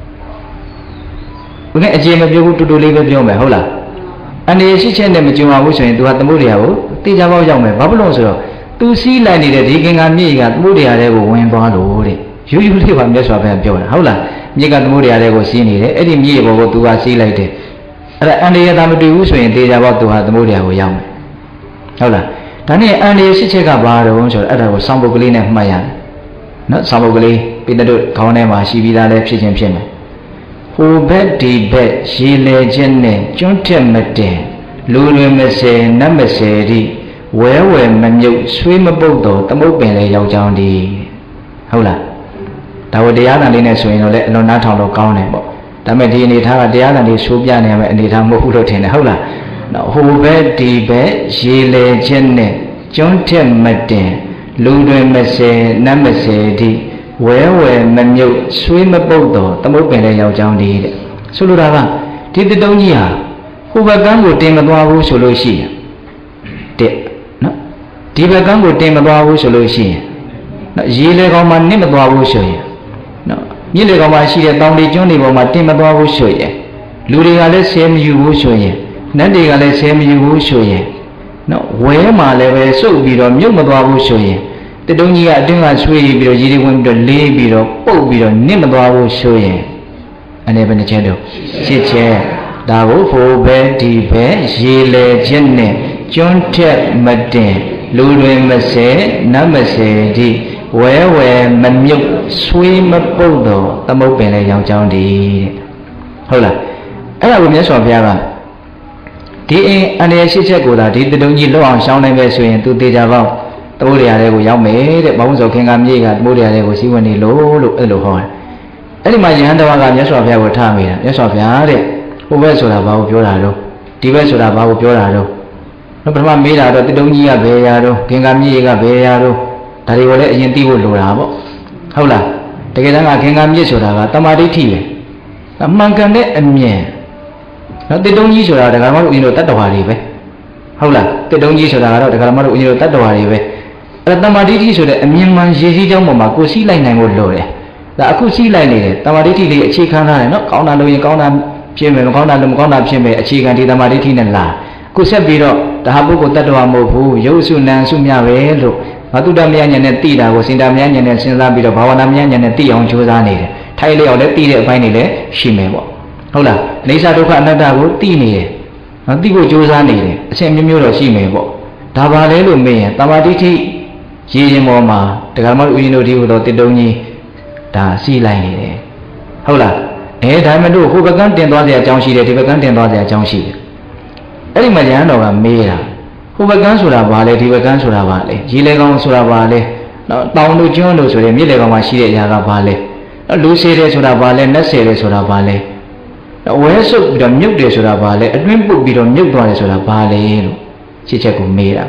ဦးဇင်းအခြေမပြောဘူးတူတူလေးပဲပြောမယ်ဟုတ်လားအန္တရာယ်ရှစ်ချက်နဲ့မကြုံရဘူးဆိုရင်သူဟာသမုဒ္ဒရာကိုတေချာဘောရောက်မယ်ဘာဖြစ်လို့ဆိုတော့သူစီးလိုက်နေတဲ့ဒီခင်္ကာမြေကသမုဒ္ဒရာတွေကိုဝင်သွားလို့တဲ့ယူယူလေးပါမြတ်စွာဘုရားပြောတာဟုတ်လားမြေကသမုဒ္ဒရာတွေကိုစီးနေတယ်အဲ့ဒီမြေပေါ်ကိုသူကစီးလိုက်တယ်အဲ့ဒါအန္တရာယ်သာမတွေ့ဘူးဆိုရင်တေချာဘောသူဟာသမုဒ္ဒရာကိုရောက်မယ်ဟုတ်လားဒါနဲ့အန္တရာယ်ရှစ်ချက်ကဘာတုံးဆိုတော့အဲ့ဒါကိုစောင့်ပုတ်ကလေးနဲ့မှတ်ရတယ်နော်စောင့်ပုတ်ကလေးပိတ္တတို့ခေါင်းထဲမှာရှိပြီးသားလဲဖြစ်ချင်းဖြစ်မယ်ဟိုဘက်ဒီဘက်ရေလေခြင်းနဲ့ကျွန်းထက်မတင်လူတွေမစဲနတ်မစဲဒီဝဲဝဲမမြုပ်ဆွေးမပုတ်တော့သမုတ်ပင်လေရောက်ကြောင်းဒီဟုတ်လားဒါဝတရားနာလေးနဲ့ဆိုရင်တော့လေအလွန်နားထောင်လို့ကောင်းတယ်ပေါ့ဒါပေမဲ့ဒီအနေထားကတရားနာလေးဆိုးပြနေရမယ့်အနေထားမဟုတ်ဘူးလို့ထင်တယ်ဟုတ်လားဟိုဘက်ဒီဘက်ရေလေခြင်းနဲ့ကျွန်းထက်မတင်လူတွေမစဲနတ်မစဲဒီဝဲဝဲမမြုပ်ဆွေးမပုတ်တော့သမုတ်ပင်လေရောက်ကြောင်းဒီတဲ့ဆိုလိုတာကဒီတတုံးကြီးဟာဟိုဘက်ကန်းကိုတင်မသွားဘူးဆိုလို့ရှိရင်တဲ့နော်ဒီဘက်ကန်းကိုတင်မသွားဘူးဆိုလို့ရှိရင်နော်ရေလေကောင်မှနစ်မသွားဘူးဆိုရင်နော်မြစ်လေကောင်မှရှိတဲ့တောင်တွေကျွန်းတွေပေါ်မှာတင်မသွားဘူးဆိုရင်လူတွေကလည်းဆဲမယူဘူးဆိုရင်နတ်တွေကလည်းဆဲမယူဘူးဆိုရင်နော်ဝဲမှာလည်းပဲစုပ်ပြီးတော့မြုပ်မသွားဘူးဆိုရင်တတုံးကြီးကအတင်းကဆွေးပြီးတော့ရေတွေဝင်ပြီးတော့လေးပြီးတော့ပုတ်ပြီးတော့နစ်မသွားဘူးဆိုရင်အနေဘယ်နှချက်တော့ရှစ်ချက်ဒါကိုဟိုဘဲဒီဘဲရေလေခြင်းနဲ့ကျွန်းထက်မတင်လူတွေမစဲနတ်မစဲဒီဝဲဝဲမမြုပ်ဆွေးမပုတ်တော့သမုတ်ပင်လေရောက်ကြောင်းဒီတဲ့ဟုတ်လားအဲ့ဒါကိုမြတ်စွာဘုရားကဒီအင်းအန္တရာယ်ရှိချက်ကိုသာဒီတတုံးကြီးလွတ်အောင်ရှောင်းနိုင်ပဲဆိုရင်သူတေချာပေါက်သမုဒ္ဒရာတွေကိုရောက်မယ်တဲ့ဘောင်းစောခင်္ကာမြေကသမုဒ္ဒရာတွေကိုစီးဝင်နေလို့လို့အဲ့လိုဟောတယ်အဲ့ဒီမှာယဟန်တော်ကမြတ်စွာဘုရားကိုထားမိတာမြတ်စွာဘုရားတဲ့ဟိုဘက်ဆိုတာဘာကိုပြောတာတော့ဒီဘက်ဆိုတာဘာကိုပြောတာတော့ပထမမေးတာတော့တတုံးကြီးကဘယ်ရာတော့ခင်္ကာမြေကဘယ်ရာတော့ဒါတွေကိုလည်းအရင်သိဖို့လိုတာပေါ့ဟုတ်လားတကယ်တမ်းကခင်္ကာမြေဆိုတာကတမာဒိဋ္ဌိပဲအမှန်ကန်တဲ့အမြင်နော်တတုံးကြီးဆိုတာဒကာမတို့ဦးဇင်းတို့တတ္တဝါတွေပဲဟုတ်လားတတုံးကြီးဆိုတာကတော့ဒကာမတို့ဦးဇင်းတို့တတ္တဝါတွေပဲအဲ့ဒါတမာဒိဋ္ဌိဆိုတဲ့အမြင်မှန်ရည်စည်းကြောင်းပေါ်မှာကိုစီးလိုက်နိုင်ဖို့လိုတယ်ဒါအခုစီးလိုက်နေတယ်တမာဒိဋ္ဌိလေးအခြေခံထားတယ်နော်ကောင်းတာလို့ရင်ကောင်းတာဖြစ်မယ်မကောင်းတာလို့မကောင်းတာဖြစ်မယ်အခြေခံဒီတမာဒိဋ္ဌိနဲ့လာခုဆက်ပြီးတော့ဒါဟာပုဂ္ဂိုလ်တ attva မဟုတ်ဘူးရုပ်စုနံစုမြပဲလို့ငါတုတ္တမယဉာဏ်နဲ့သိတာကိုစင်တာမယဉာဏ်နဲ့စဉ်းစားပြီးတော့ဘာဝနာမယဉာဏ်နဲ့သိအောင်ကြိုးစားနေတယ်ထိုင်လျောက်လည်းသိတဲ့အပိုင်းတွေလည်းရှိမယ်ပေါ့ဟုတ်လားအိဋ္ဌဒုက္ခအနတ္တကိုသိနေတယ်နော်သိဖို့ကြိုးစားနေတယ်အရှင်မျိုးမျိုးတော့ရှိမယ်ပေါ့ဒါပါလေလို့မေးရင်တမာဒိဋ္ဌိရည်ရင်ပေါ်မှာဒကာမတို့ဦးဇင်းတို့ဒီဟိုတော့တစ်တုံးကြီးဒါစီးလိုက်နေတယ်ဟုတ်လားအဲဒါမှမဟုတ်ဟိုဘက်ကန်းတင်သွားစရာအကြောင်းရှိတယ်ဒီဘက်ကန်းတင်သွားစရာအကြောင်းရှိတယ်အဲ့ဒီမှာရဟန်းတော်ကမေးတာဟိုဘက်ကန်းဆိုတာဘာလဲဒီဘက်ကန်းဆိုတာဘာလဲရေလေကောင်ဆိုတာဘာလဲနော်တောင်တို့ကျွန်းတို့ဆိုရင်မြစ်လေကောင်မှာရှိတဲ့အရာကဘာလဲနော်လူစေတယ်ဆိုတာဘာလဲနတ်စေတယ်ဆိုတာဘာလဲဝဲဆုပ်ပြီးတော့မြုပ်တယ်ဆိုတာဘာလဲအတွင်းပုတ်ပြီးတော့မြုပ်သွားတယ်ဆိုတာဘာလဲလို့ရှင်းချက်ကိုမေးတာ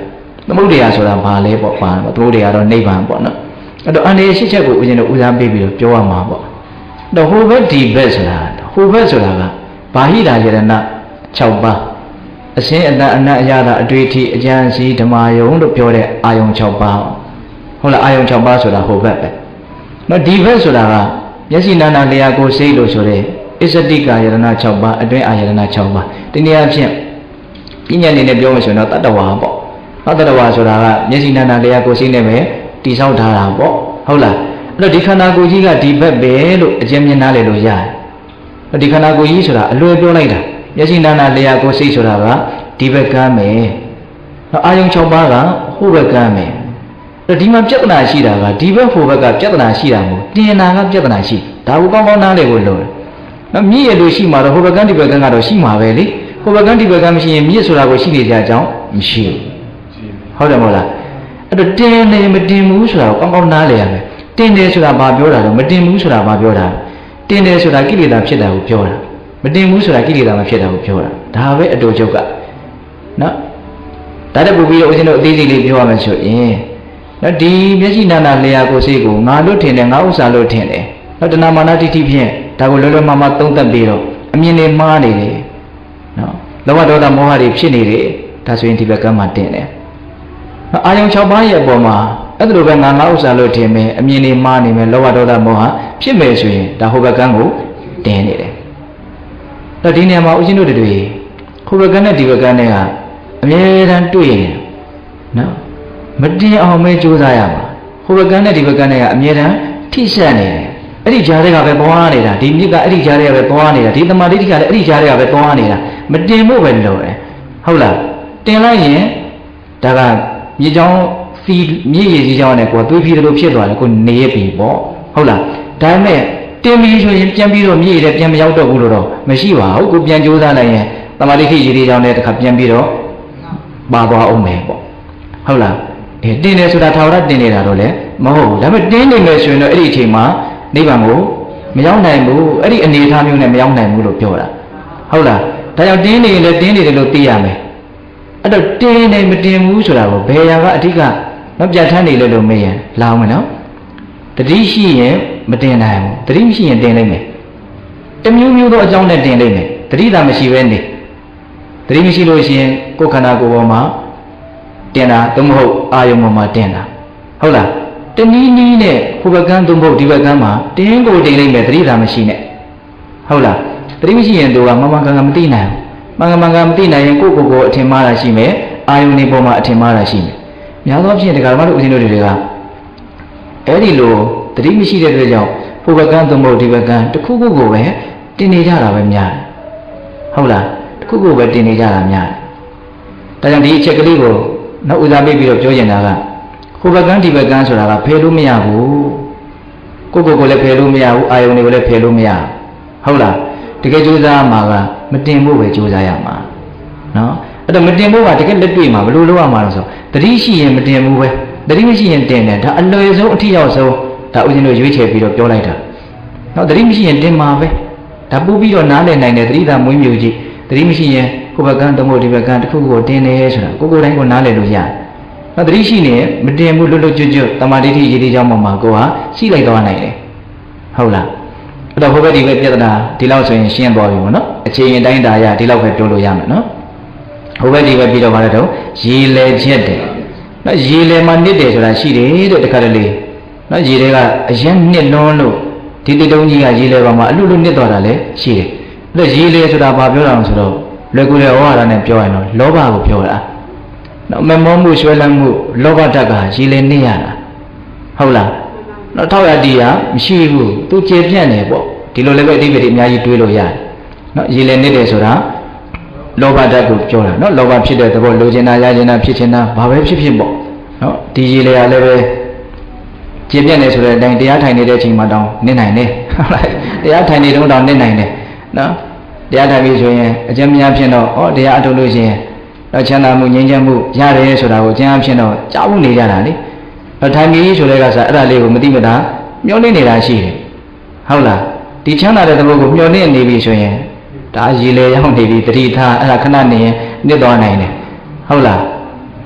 သမုဒ္ဒရာဆိုတာဘာလဲပေါ့ပါသမုဒ္ဒရာတော့နိဗ္ဗာန်ပေါ့နော်အဲ့တော့အန္တရာယ်ရှိချက်ကိုဦးဇင်းတို့ဦးစားပေးပြီးတော့ပြောရမှာပေါ့တော့ဟိုဘက်ဒီဘက်ဆိုတာဟိုဘက်ဆိုတာကဘာဟိတာယရဏ၆ပါးအစင်းအတန်အနတ်အရသာအတွေ့အထိအကျဉ်းစီဓမ္မယုံလို့ပြောတဲ့အာယုံ၆ပါးဟုတ်လားအာယုံ၆ပါးဆိုတာဟိုဘက်ပဲနော်ဒီဘက်ဆိုတာကမျက်စိနာနာလျာကိုယ်စိတ်လို့ဆိုတဲ့အစ္စတိကာယရဏ၆ပါးအတွင်းအာယရဏ၆ပါးဒီနေရာဖြင့်ပညာနေနဲ့ပြောမှဆိုတော့တတ္တဝါပေါ့နော်တတ္တဝါဆိုတာကမျက်စိနာနာလျာကိုယ်စိတ်နဲ့ပဲတိဆောက်ထားတာပေါ့ဟုတ်လားအဲ့တော့ဒီခန္ဓာကိုယ်ကြီးကဒီဘက်ပဲလို့အကျဉ်းမြင်နားလည်လို့ရတယ်ဒီခန္ဓာကိုယ်ကြီးဆိုတာအလွယ်ပြောလိုက်တာမျက်စိနာနာလျာကိုယ်စိတ်ဆိုတာကဒီဘက်ကမ်းမယ်နော်အာယုံ၆ပါးကဟိုဘက်ကမ်းမယ်အဲ့ဒီမှာပြဿနာရှိတာကဒီဘက်ဟိုဘက်ကပြဿနာရှိတာမဟုတ်တင်နာကပြဿနာရှိဒါကိုကောင်းကောင်းနားလည်ဖို့လိုတယ်နော်မြည်ရလို့ရှိမှာတော့ဟိုဘက်ကမ်းဒီဘက်ကမ်းကတော့ရှိမှာပဲလေဟိုဘက်ကမ်းဒီဘက်ကမ်းမရှိရင်မြည်ဆိုတာကိုရှိနေကြအကြောင်းမရှိဘူးဟုတ်တယ်မဟုတ်လားအဲ့တော့တင်နေမတင်ဘူးဆိုတာကိုကောင်းကောင်းနားလည်ရမယ်တင်တယ်ဆိုတာဘာပြောတာလဲမတင်ဘူးဆိုတာဘာပြောတာတင်တယ်ဆိုတာကိလေသာဖြစ်တာကိုပြောတာမတင်ဘူးဆိုတာကိလေသာမဖြစ်တာကိုပြောတာဒါပဲအတူချုပ်ကနော်ဒါတည်းပို့ပြီးတော့ဦးဇင်းတို့အသေးစိတ်လေးပြောရမယ်ဆိုရင်နော်ဒီမျက်စိနာနာလျာကိုယ်စိတ်ကိုငါလို့ထင်တယ်ငါဥစ္စာလို့ထင်တယ်နော်တဏမာနတိတိဖြင့်ဒါကိုလောလောမမသုံးသပ်ပြီးတော့အမြင်တွေမှားနေတယ်နော်လောဘဒေါသမောဟတွေဖြစ်နေတယ်ဒါဆိုရင်ဒီဘက်ကမှတင်တယ်နော်အာယုံ၆ပါးရဲ့အပေါ်မှာအဲ့ဒါလိုပဲငါငါဥစ္စာလို့ထင်မယ်အမြင်တွေမှားနေမယ်လောဘဒေါသမောဟဖြစ်မယ်ဆိုရင်ဒါဟိုဘက်ကကိုတင်နေတယ်အဲ့ဒီနေရာမှာဦးဇင်းတို့တွေဟိုဘက်ကနဲ့ဒီဘက်ကနဲ့ကအမြဲတမ်းတွေ့နေနော်မတင်အောင်ပဲကြိုးစားရမှာဟိုဘက်ကနဲ့ဒီဘက်ကနဲ့ကအမြဲတမ်းထိဆက်နေတယ်အဲ့ဒီကြားတွေကပဲသွားနေတာဒီမြစ်ကအဲ့ဒီကြားတွေကပဲသွားနေတာဒီသမာဓိတိကလည်းအဲ့ဒီကြားတွေကပဲသွားနေတာမတင်ဖို့ပဲလို့တယ်ဟုတ်လားတင်လိုက်ရင်ဒါကမြေချောင်းဖီမြေရည်ကြီးချောင်းနဲ့ကိုသွေးဖီလိုဖြစ်သွားတယ်ကိုနေရပြီပေါ့ဟုတ်လားဒါပေမဲ့တင်ပြီးဆိုရင်ပြန်ပြီးတော့မြေရည်လည်းပြန်မရောက်တော့ဘူးလို့တော့မရှိပါဘူးကိုပြန်ကြိုးစားလိုက်ရင်သမာဓိတိရည်ကြီးချောင်းနဲ့တစ်ခါပြန်ပြီးတော့ပါသွားအောင်မယ်ပေါ့ဟုတ်လားအဲတင်းတယ်ဆိုတာထာဝရတင်းနေတာတော့လေမဟုတ်ဘူးဒါပေမဲ့တင်းနေမယ်ဆိုရင်တော့အဲ့ဒီအချိန်မှာနိဗ္ဗာန်ကိုမရောက်နိုင်ဘူးအဲ့ဒီအနေအထားမျိုးနဲ့မရောက်နိုင်ဘူးလို့ပြောတာဟုတ်လားဒါကြောင့်တင်းနေရင်လည်းတင်းနေတယ်လို့သိရမယ်အဲ့တော့တင်းနေမတင်ဘူးဆိုတာကိုဘယ်ရာကအဓိကမပြတ်ထမ်းနေလို့လို့မေးရင်လောင်းမယ်နော်တတိရှိရင်မတင်နိုင်ဘူးတတိမရှိရင်တင်လိုက်မယ်တမျိုးမျိုးသောအကြောင်းနဲ့တင်လိုက်မယ်တတိသာမရှိဘဲနေတတိမရှိလို့ရှိရင်ကိုယ်ခန္ဓာကိုယ်ပေါ်မှာတင်တာသို့မဟုတ်အာယုံပေါ်မှာတင်တာဟုတ်လားတနည်းနည်းနဲ့ဟိုဘက်ကန်းသို့မဟုတ်ဒီဘက်ကန်းမှာတင်းကိုတင်လိုက်မယ်တတိသာမရှိနဲ့ဟုတ်လားတတိမရှိရင်သူကမမှန်ကန်ကန်မသိနိုင်ဘူးမှန်ကန်မှန်ကန်မသိနိုင်ရင်ကိုယ့်ကိုယ်ကိုအထင်မှားတာရှိမယ်အာယုံတွေပေါ်မှာအထင်မှားတာရှိမယ်များသောအားဖြင့်ဒီကရမတို့ဦးဇင်းတို့တွေကအဲ့ဒီလိုတတိမရှိတဲ့အတွက်ကြောင့်ဟိုဘက်ကန်းသို့မဟုတ်ဒီဘက်ကန်းတစ်ခုခုကိုပဲတင်နေကြတာပဲများဟုတ်လားတစ်ခုခုပဲတင်နေကြတာများတယ်ဒါကြောင့်ဒီအချက်ကလေးကိုနောက်ဦးစားပေးပြီးတော့ပြောချင်တာကဟိုဘက်ကန်းဒီဘက်ကန်းဆိုတာကဖယ်လို့မရဘူးကိုကိုကိုလည်းဖယ်လို့မရဘူးအာယုန်တွေကိုလည်းဖယ်လို့မရဟုတ်လားတကယ်ကြိုးစားမှာကမတင်ဖို့ပဲကြိုးစားရမှာနော်အဲ့တော့မတင်ဖို့ကတကယ်လက်တွေ့မှာဘယ်လိုလုပ်ရမှာလဲဆိုတတိရှိရင်မတင်ဘူးပဲတတိမရှိရင်တင်တယ်ဒါအလွယ်ဆုံးအထီရောက်ဆုံးဒါဦးဇင်းတို့ရွေးချယ်ပြီးတော့ပြောလိုက်တာနော်တတိမရှိရင်တင်မှာပဲဒါပို့ပြီးတော့နားလည်နိုင်တယ်တတိသာမွေးမြူကြီးတတိမရှိရင်ဟိုဘက်ကန်းတမို့ဒီဘက်ကန်းတစ်ခုခုကိုတင်တယ်ဆိုတာကိုကိုယ်တိုင်းကိုနားလည်လို့ရတယ်နော်တတိရှိနေမတင်ဘူးလွတ်လွတ်ကျွတ်ကျွတ်တမာတိတိရည်ရည်ကြောင်းပေါ်မှာကိုဟာရှိလိုက်သွားနိုင်တယ်ဟုတ်လားအဲ့တော့ဟိုဘက်ဒီဘက်ပြဿနာဒီလောက်ဆိုရင်ရှင်းသွားပြီပေါ့နော်အချိန်ရင်တိုင်းတာရဒီလောက်ပဲပြောလို့ရမယ်နော်ဟိုဘက်ဒီဘက်ပြီးတော့ဗါလဲတော့ရေလေချက်တယ်နော်ရေလေမှာနစ်တယ်ဆိုတာရှိတယ်တဲ့တခါတလေနော်ရေတွေကအရင်နစ်လွန်းလို့ဒီတိတုံးကြီးကရေလေပေါ်မှာအလွတ်လွတ်နစ်သွားတာလည်းရှိတယ်အဲ့တော့ရေလေဆိုတာဘာပြောတာလဲဆိုတော့လွယ်ကူတဲ့ဩဝါဒနဲ့ပြောရင်တော့လောဘကိုပြောတာနော်မမောမှုရွှဲလန်းမှုလောဘဓာတ်ကရေလေနစ်ရတာဟုတ်လားနော်ထောက်ရတီးရမရှိဘူးသူကျေပြန့်နေပေါ့ဒီလိုလည်းပဲအဓိပ္ပာယ်တွေအများကြီးတွေးလို့ရတယ်နော်ရေလေနစ်တယ်ဆိုတာလောဘဓာတ်ကိုပြောတာနော်လောဘဖြစ်တဲ့သဘောလိုချင်တာရချင်တာဖြစ်ချင်တာဘာပဲဖြစ်ဖြစ်ပေါ့နော်ဒီရေလေကလည်းပဲကျေပြန့်နေဆိုတဲ့အတိုင်းတရားထိုင်နေတဲ့အချိန်မှာတောင်နစ်နိုင်တယ်ဟုတ်လားတရားထိုင်နေတော့တောင်နစ်နိုင်တယ်နော်တရားထိုင်ပြီဆိုရင်အကျဉ်းများဖြစ်တော့ဩတရားအထုတ်လို့ရှိရင်တော့ချမ်းသာမှုငြိမ်းချမ်းမှုရတယ်ဆိုတာကိုအကျဉ်းအဖြစ်တော့ကြောက်နေကြတာလေတော့ထိုင်ပြီဆိုတဲ့ကစားအဲ့ဒါလေးကိုမသိမတာမျောနေနေတာရှိတယ်ဟုတ်လားဒီချမ်းသာတဲ့သဘောကိုမျောနေနေပြီဆိုရင်ဒါရေလေရောက်နေပြီတတိထားအဲ့ဒါခဏနေရင်နစ်သွားနိုင်တယ်ဟုတ်လား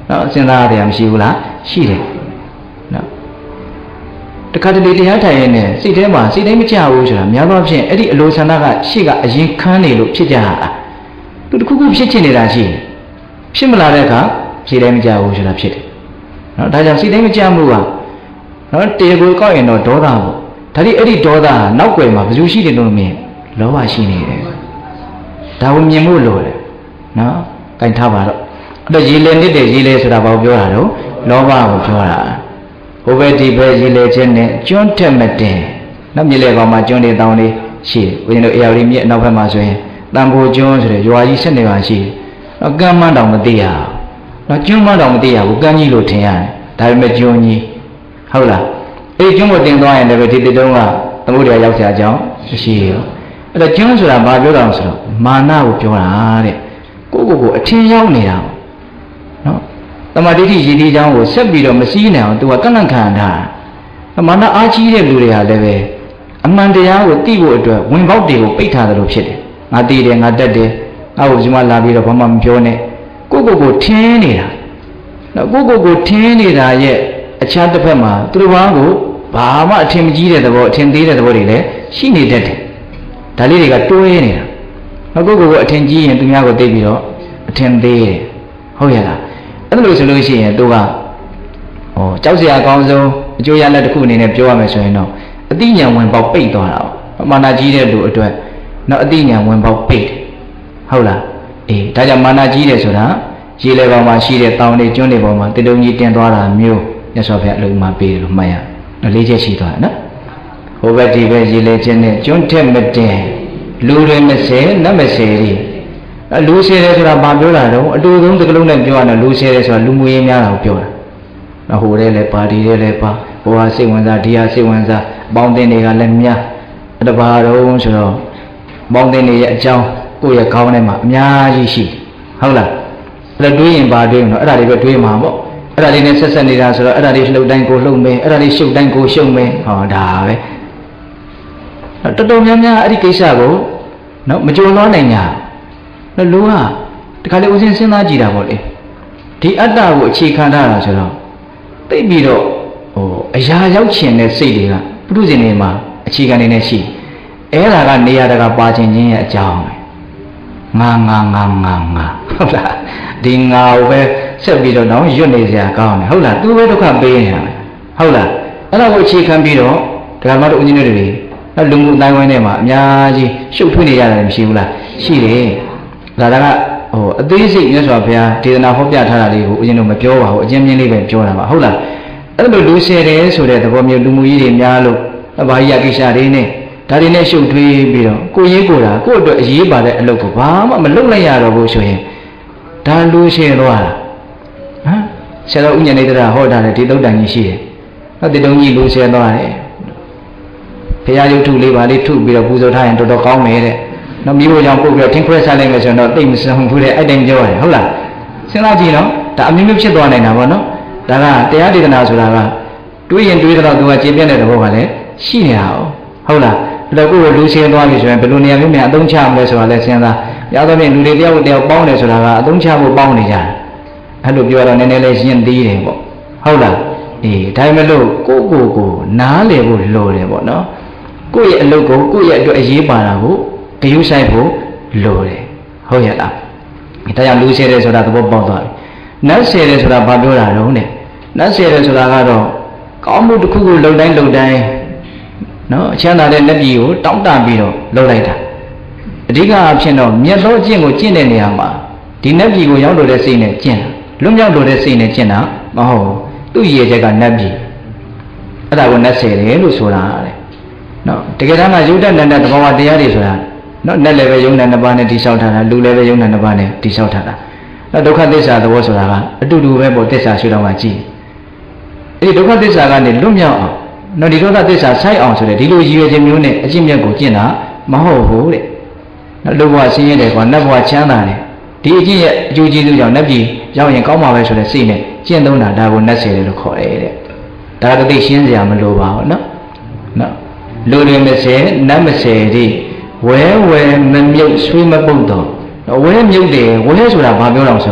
နော်စဉ်းစားရတယ်မရှိဘူးလားရှိတယ်နော်တခါတလေတရားထိုင်ရင်းနဲ့စိတ်ထဲမှာစိတ်တိုင်းမကြဘူးဆိုတာများသောအားဖြင့်အဲ့ဒီအလိုဆန္ဒကရှေ့ကအရင်ခန်းနေလို့ဖြစ်ကြတာသူတခုခုဖြစ်ချင်နေတာရှိတယ်ဖြစ်မလာတဲ့အခါစိတ်တိုင်းမကြဘူးဆိုတာဖြစ်တယ်နော်ဒါကြောင့်စိတ်တိုင်းမကြမှုကနော်တေကိုကောက်ရင်တော့ဒေါသပေါ့ဒါဒီအဲ့ဒီဒေါသနောက်ွယ်မှာဘယ်သူရှိတယ်လို့မြင်လောဘရှိနေတယ်ဒါကိုမြင်ဖို့လိုတယ်နော်ကင်ထားပါတော့အဲ့တော့ရေလေနစ်တဲ့ရေလေဆိုတာဘာကိုပြောတာတော့လောဘကိုပြောတာဟိုဘက်ဒီဘက်ရေလေခြင်းနဲ့ကျွန်းထက်မတင်နောက်မြေလေကောင်မှာကျွန်းတွေတောင်းလေးရှိတယ်ဦးဇင်းတို့အေရဝတီမြစ်အနောက်ဘက်မှာဆိုရင်တန်ဖိုကျွန်းဆိုတဲ့ရွာကြီးဆက်နေပါရှိတယ်တော့ကမ်းမန်းတောင်မသိရဘူးတော့ကျွန်းမန်းတောင်မသိရဘူးကမ်းကြီးလို့ထင်ရတယ်ဒါပေမဲ့ကျွန်းကြီးဟုတ်လားအဲ့ဒီကျွန်းကိုတင်သွားရင်လည်းဒီတိတုံးကသမုဒ္ဒရာရောက်ကြအကြောင်းရှိရောအဲ့တော့ကျွန်းဆိုတာဘာပြောတာလဲဆိုတော့မာနကိုပြောတာတဲ့ကိုကိုကိုအထင်ရောက်နေတာနော်တမာတိတိရည်ဒီကြောင်းကိုဆက်ပြီးတော့မစည်းနိုင်အောင်သူကကန့်လန့်ခံတာမာနအားကြီးတဲ့လူတွေဟာလည်းပဲအမှန်တရားကိုသိဖို့အတွက်ဝင်ပေါက်တွေကိုပိတ်ထားတယ်လို့ဖြစ်တယ်ငါသိတယ်ငါတတ်တယ်ငါ့ကိုဒီမှာလာပြီးတော့ဘာမှမပြောနဲ့ကိုကိုကိုထင်းနေတာနော်ကိုကိုကိုထင်းနေတာရဲ့အခြားတစ်ဖက်မှာသူတို့ဘာကိုဘာမှအထင်မကြီးတဲ့သဘောအထင်သေးတဲ့သဘောတွေလည်းရှိနေတတ်တယ်ဒါလေးတွေကတွဲနေတာနော်ကိုကိုကိုအထင်ကြီးရင်သူများကိုသိပြီးတော့အထင်သေးတယ်ဟုတ်ရဲ့လားအဲ့လိုဆိုလို့ရှိရင်သူကဟောကြောက်စရာအကောင်းဆုံးအကျိုးရလဒ်တစ်ခုအနေနဲ့ပြောရမယ်ဆိုရင်တော့အတိညာဝင်ပေါက်ပိတ်သွားတာပေါ့မာနကြီးတဲ့လူအတွက်နော်အတိညာဝင်ပေါက်ပိတ်ဟုတ်လားအေးဒါကြောင့်မာနကြီးတယ်ဆိုတာရေလေပေါ်မှာရှိတဲ့တောင်တွေကျွန်းတွေပေါ်မှာတတုံကြီးတင်သွားတာမျိုးမြတ်စွာဘုရားအလုံးမှာပေးတယ်လို့မှတ်ရနော်လေးချက်ရှိသွားတယ်နော်ဟိုဘက်ဒီဘက်ရေလေခြင်းနဲ့ကျွန်းထက်မတင်လူတွေမစဲနတ်မစဲဒီလူဆဲတယ်ဆိုတာဘာပြောတာတော့အတူဆုံးတစ်ကလုံးနဲ့ပြောရတော့လူဆဲတယ်ဆိုတာလူမှုရေးများတာကိုပြောတာနော်ဟိုတဲ့လည်းပါဒီတဲ့လည်းပါဟိုဟာစိတ်ဝင်စားဒီဟာစိတ်ဝင်စားပေါင်းတင်တွေကလည်းများတဘာတော့ဆိုတော့ပေါင်းတင်တွေရဲ့အကြောင်းကိုယ့်ရဲ့ခေါင်းထဲမှာအများကြီးရှိဟုတ်လားအဲ့ဒါတွေးရင်ဘာတွေးမလို့အဲ့ဒါတွေပဲတွေးမှာပေါ့အဲ့ဒါလေးနဲ့ဆက်ဆက်နေတာဆိုတော့အဲ့ဒါလေးလှုပ်တိုင်းကိုလှုပ်မယ်အဲ့ဒါလေးရှုပ်တိုင်းကိုရှုပ်မယ်ဟောဒါပဲတော်တော်များများအဲ့ဒီကိစ္စကိုနော်မကြုံလွှားနိုင်ကြနော်လူကတခါလေဦးစင်းစဉ်းစားကြည့်တာပေါ့လေဒီအတ္တကိုအခြေခံထားတာဆိုတော့သိပြီးတော့ဟိုအရာရောက်ချင်တဲ့စိတ်တွေကပုထုဇဉ်တွေမှာအခြေခံနေနေရှိအဲ့ဒါကနေရာတကာပါခြင်းချင်းရဲ့အကြောင်းပဲငါငါငါငါငါဟုတ်လားဒီငါကိုပဲဆက်ပြီးတော့တော့ရွတ်နေစရာကောင်းတယ်ဟုတ်လားသူပဲဒုက္ခပေးနေတာဟုတ်လားအဲ့ဒါကိုအခြေခံပြီးတော့ဒကာမတို့ဦးကြီးတွေနော်လူမှုအတိုင်းဝိုင်းထဲမှာအများကြီးရှုပ်ထွေးနေကြတယ်မရှိဘူးလားရှိတယ်ဒါကဟိုအသေးစိတ်မြတ်စွာဘုရားဒေသနာဟောပြထားတာလေးကိုဦးဇင်းတို့မပြောပါဘူးအချင်းချင်းလေးပဲပြောတာပါဟုတ်လားအဲ့လိုလူဆယ်တယ်ဆိုတဲ့သဘောမျိုးလူမှုကြီးတွေများလို့ဘာကြီးရကိစ္စတွေနဲ့ဒါတွေနဲ့ရှုပ်ထွေးပြီးတော့ကိုရေးကိုတာကို့အတွက်အရေးပါတဲ့အလုပ်ကိုဘာမှမလုပ်လိုက်ရတော့ဘူးဆိုရင်ဒါလူဆယ်တော့ဟမ်ဆရာတော်ဥညာနေတရာဟောတာလေဒီသုတ်တန်ကြီးရှိတယ်နော်ဒီတုံးကြီးလူဆယ်သွားတယ်ဘုရားရုပ်ထုလေးပါလေးထုပြီးတော့ပူဇော်ထားရင်တော်တော်ကောင်းမယ်တဲ့နော်မိဖို့ကြောင့်ပုတ်ပြီးတော့ထင်းခွဲစားလိုက်မယ်ဆိုရင်တော့တိတ်မစံဘူးတဲ့အဲ့တိုင်းပြောရတယ်ဟုတ်လားစဉ်းစားကြည့်နော်ဒါအမျိုးမျိုးဖြစ်သွားနိုင်တာပေါ့နော်ဒါကတရားဒေသနာဆိုတာကတွေးရင်တွေးတော့သူကကျေပြတ်တဲ့သဘောကလည်းရှိနေတာဟုတ်လားအဲ့တော့ကိုယ်ကလူရှင်းသွားပြီဆိုရင်ဘယ်လိုနေရာမျိုးများအသုံးချမလဲဆိုတာလည်းစဉ်းစားရတော့ပြင်လူတွေတယောက်တယောက်ပေါင်းတယ်ဆိုတာကအသုံးချဖို့ပေါင်းနေကြတယ်အဲ့လိုပြောတော့နည်းနည်းလေးရှင်းသေးတယ်ပေါ့ဟုတ်လားအေးဒါပေမဲ့လို့ကိုယ့်ကိုယ်ကိုနားလည်ဖို့လိုတယ်ပေါ့နော်ကိုယ့်ရဲ့အလုပ်ကိုကိုယ့်ရဲ့အတွက်အရေးပါတာကိုဂရုစိုက်ဖို့လိုတယ်ဟုတ်ရဲ့လားဒါကြောင့်လူဆဲတယ်ဆိုတာသဘောပေါက်သွားပြီနတ်ဆဲတယ်ဆိုတာဘာပြောတာတုံးတဲ့နတ်ဆဲတယ်ဆိုတာကတော့ကောင်းမှုတစ်ခုကိုလှုပ်တိုင်းလှုပ်တိုင်းနော်အချမ်းသာတဲ့လက်ပြည်ကိုတောင့်တပြီးတော့လှုပ်လိုက်တာအဓိကအဖြစ်တော့မြတ်သောအကျင့်ကိုကျင့်တဲ့နေရာမှာဒီနတ်ပြည်ကိုရောက်လို့တဲ့စိတ်နဲ့ကျင့်တာလွတ်မြောက်လို့တဲ့စိတ်နဲ့ကျင့်တာမဟုတ်ဘူးသူ့ရည်ချက်ကနတ်ပြည်အဲ့ဒါကိုနတ်ဆဲတယ်လို့ဆိုတာတဲ့နော်တကယ်တမ်းကယုတ်တဏ္ဍသဘောဝတရားတွေဆိုတာနော်နတ်လည်းပဲယုံနာနှစ်ပါးနဲ့တိဆောက်ထားတာလူလည်းပဲယုံနာနှစ်ပါးနဲ့တိဆောက်ထားတာနော်ဒုက္ခသစ္စာသဘောဆိုတာကအတူတူပဲပေါ့သစ္စာရှုထောင့်ကကြည့်အဲ့ဒီဒုက္ခသစ္စာကနေလွတ်မြောက်အောင်နော်ဒီဒုက္ခသစ္စာဆိုက်အောင်ဆိုတဲ့ဒီလိုရည်ရွယ်ခြင်းမျိုးနဲ့အကျင့်မြတ်ကိုကျင့်တာမဟုတ်ဘူးတဲ့နော်လူဘဝဆင်းရဲတယ်ကွာနတ်ဘဝချမ်းသာတယ်ဒီအကျင့်ရဲ့အကျိုးကျေးဇူးကြောင့်နတ်ပြည်ရောက်ရင်ကောင်းမှာပဲဆိုတဲ့စိတ်နဲ့ကျင့်သုံးတာဒါကိုနတ်ဆယ်တယ်လို့ခေါ်တယ်တဲ့ဒါကတိတ်ရှင်းစရာမလိုပါဘူးနော်နော်လူတွေမဆယ်နတ်မဆယ်ဒီဝဲဝဲမမြုပ်ဆွေးမပုတ်တော့ဝဲမြုပ်တယ်ဝဲဆိုတာဘာပြောတော့ဆိုဝ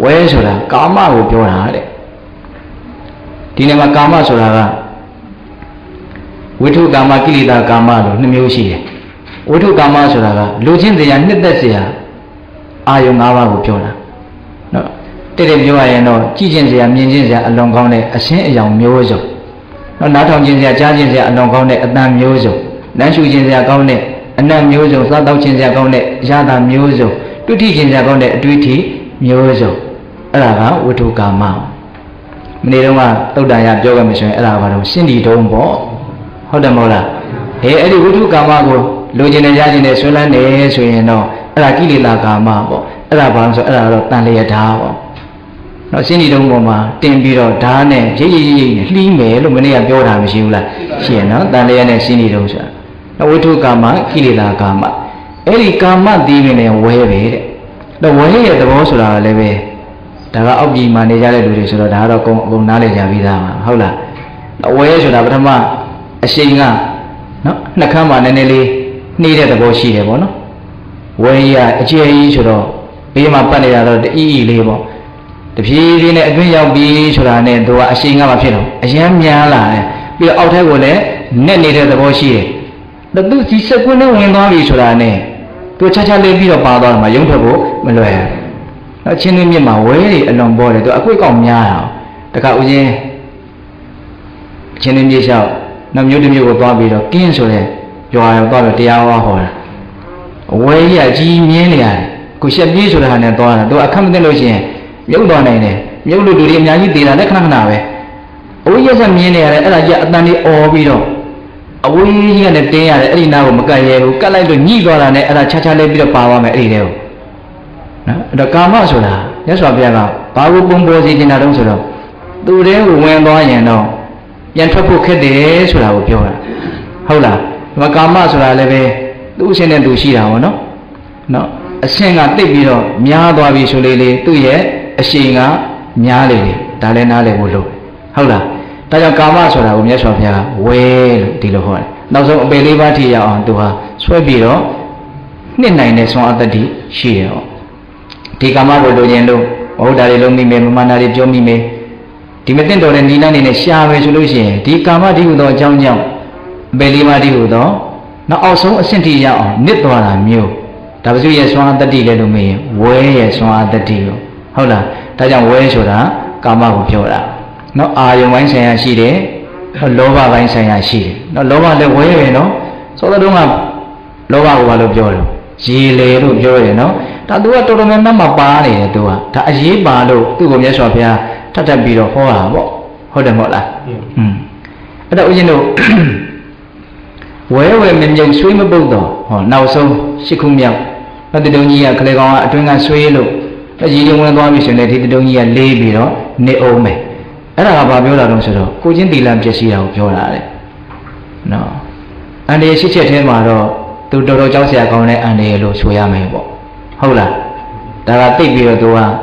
ဝဲဆိုတာကာမကိုပြောတာတဲ့ဒီနေ့မှာကာမဆိုတာကဝိထုကာမကိလေသာကာမလို့နှစ်မျိုးရှိတယ်ဝိထုကာမဆိုတာကလူချင်းတရားနှစ်သက်စရာအာယုံ၅ပါးကိုပြောတာနော်တဲ့တဲ့ပြောရရင်တော့ကြည်ကျင်စရာမြင်ကျင်စရာအလွန်ကောင်းတဲ့အရှင်းအယောင်မျိုးစုံနော်နားထောင်ခြင်းစရာကြားခြင်းစရာအလွန်ကောင်းတဲ့အတန်မျိုးစုံလမ်းရှုခြင်းစရာကောင်းတဲ့အနတ်မျိုးစုံစားတောက်ခြင်းစရာကောင်းတဲ့အရာသာမျိုးစုံတွေ့ထိခြင်းစရာကောင်းတဲ့အတွေ့အထိမျိုးစုံအဲ့ဒါကဝိထုကာမမနေ့တုန်းကသုတ်တန်ရပြောခဲ့မှဆိုရင်အဲ့ဒါကတော့ရှင်းဒီတုံးပေါ့ဟုတ်တယ်မဟုတ်လားဟဲ့အဲ့ဒီဝိထုကာမကိုလိုချင်နေကြခြင်းနဲ့ဆွဲလန်းနေဆိုရင်တော့အဲ့ဒါကိလေသာကာမပေါ့အဲ့ဒါဘာလို့ဆိုအဲ့ဒါတော့တန်လျက်ဓာတ်ပေါ့နော်ရှင်းဒီတုံးပေါ်မှာတင်ပြီးတော့ဓာတ်နဲ့ရိပ်ရိပ်ရိပ်လှီးမယ်လို့မနေ့ကပြောတာမရှိဘူးလားရှိရနော်တန်လျက်နဲ့ရှင်းဒီတုံးဆိုတာဝိထုကာမကိလေသာကာမအဲ့ဒီကာမသီးပင်နဲ့ဝဲပဲတဲ့တော့ဝဲရဲ့သဘောဆိုတာလည်းပဲဒါကအောက်ပြည်မှာနေကြတဲ့လူတွေဆိုတော့ဒါကတော့အကုန်အကုန်နားလည်ကြပြီးသားပါဟုတ်လားဝဲဆိုတာပထမအရှိန်ကနော်နှခမ်းမှာနည်းနည်းလေးနှီးတဲ့သဘောရှိတယ်ပေါ့နော်ဝဲရအကျယ်ကြီးဆိုတော့ဘေးမှာပတ်နေတာတော့တအီအီလေးပေါ့တဖြည်းဖြည်းနဲ့အတွင်းရောက်ပြီးဆိုတာနဲ့သူကအရှိန်ကမှဖြစ်တော့အရမ်းများလာတယ်ပြီးတော့အောက်ထက်ကိုလည်းနက်နေတဲ့သဘောရှိတယ်ဒါသူဒီစက်ကွင်းနဲ့ဝင်သွားပြီဆိုတာနဲ့သူချာချာလေးပြီးတော့ပါသွားတယ်မှာရုံထွက်ဖို့မလွယ်ဘူးနော်ချင်းသွင်းမြစ်မှာဝဲတွေအလွန်ပေါ်တယ်သူအကွေ့ကောက်များတာတခါဦးချင်းချင်းသွင်းမြစ်လျှောက်နောက်မြို့တစ်မြို့ကိုသွားပြီးတော့ကင်းဆိုတဲ့ရွာရောက်သွားတော့တရားဟောဟောတာဝဲကြီးအကြီးမြင်းနေရတယ်ကိုရှက်ပြေးဆိုတာနဲ့သွားတာသူအခက်မသိလို့ရှိရင်မြုပ်သွားနိုင်တယ်မြုပ်လို့လူတွေအများကြီးသေးတာလည်းခဏခဏပဲအဝေးရက်ဆက်မြင်းနေရတယ်အဲ့ဒါကြီးအတန်လေးអော်ပြီးတော့အဝေးကြီးကလည်းတင်းရတယ်အဲ့ဒီနားကိုမကတ်ရဲဘူးကတ်လိုက်လို့ညှိသွားတာနဲ့အဲ့ဒါချာချာလေးပြီးတော့ပါသွားမယ်အဲ့ဒီတဲ့ကိုနော်အဲ့တော့ကာမဆိုတာမြတ်စွာဘုရားကဘာကိုပုံပေါ်စေချင်တာတုံးဆိုတော့သူတည်းကိုဝင်သွားရင်တော့ပြန်ထွက်ဖို့ခက်တယ်ဆိုတာကိုပြောတာဟုတ်လားဒီမှာကာမဆိုတာလည်းပဲသူ့အရှင်နဲ့သူရှိတာပေါ့နော်နော်အရှင်ကတိတ်ပြီးတော့များသွားပြီဆိုလေလေသူ့ရဲ့အရှင်ကများလေလေဒါလည်းနားလည်ဖို့လို့ဟုတ်လားဒါကြောင့်ကာမဆိုတာကိုမြတ်စွာဘုရားကဝဲလို့ဒီလိုဟောတယ်နောက်ဆုံးအပေလေးပါးထိရအောင်သူဟာဆွဲပြီးတော့နှစ်နိုင်တဲ့ဆွမ်းအတ္တိရှိတယ်ဟောဒီကာမကိုလိုချင်လို့ဘုရားတွေလုံးမိမယ်မမနာတွေပြောမိမယ်ဒီမသိတော်တဲ့နိလန်းနေနဲ့ရှားပဲဆိုလို့ရှိရင်ဒီကာမတိဟုသောအကြောင်းကြောင့်အပေလေးပါးတိဟုသောနောက်အောက်ဆုံးအဆင့်ထိရအောင်နစ်သွားတာမျိုးဒါပစုရဲ့ဆွမ်းအတ္တိလည်းလို့မေးရင်ဝဲရဲ့ဆွမ်းအတ္တိလို့ဟုတ်လားဒါကြောင့်ဝဲဆိုတာကာမကိုပြောတာနော်အာယုံပိုင်းဆိုင်ရာရှိတယ်လောဘပိုင်းဆိုင်ရာရှိတယ်နော်လောဘလည်းဝဲရယ်နော်သောတော်တုံးကလောဘကိုဘာလို့ပြောလဲရေလေလို့ပြောရယ်နော်ဒါသူကတော်တော်များများမပါနေတယ်သူကဒါအရေးပါလို့သူ့ကိုမြတ်စွာဘုရားထပ်ထပ်ပြီးတော့ဟောတာပေါ့ဟုတ်တယ်မဟုတ်လားอืมအဲ့တော့ဦးဇင်းတို့ဝဲဝဲမမြုပ်ဆွေးမပုတ်တော့ဟောနောက်ဆုံးရှစ်ခုမြောက်ဘတ်တုံကြီးကခလေကောင်ကအတွင်းကဆွေးလို့ရေရင်ဝင်သွားပြီဆိုရင်ဒီတုံကြီးကလေးပြီးတော့နေအောင်မယ်အဲ့ဒါကဘာပြောတာတော့ဆိုတော့ကိုချင်းတီလံပျက်စီးတာကိုပြောတာလေနော်အန်ဒီရှစ်ချက်ထဲမှာတော့သူတော်တော်ကြောက်စရာကောင်းတဲ့အန်ဒီလို့ဆိုရမယ်ပေါ့ဟုတ်လားဒါကတိတ်ပြီးတော့သူကဟို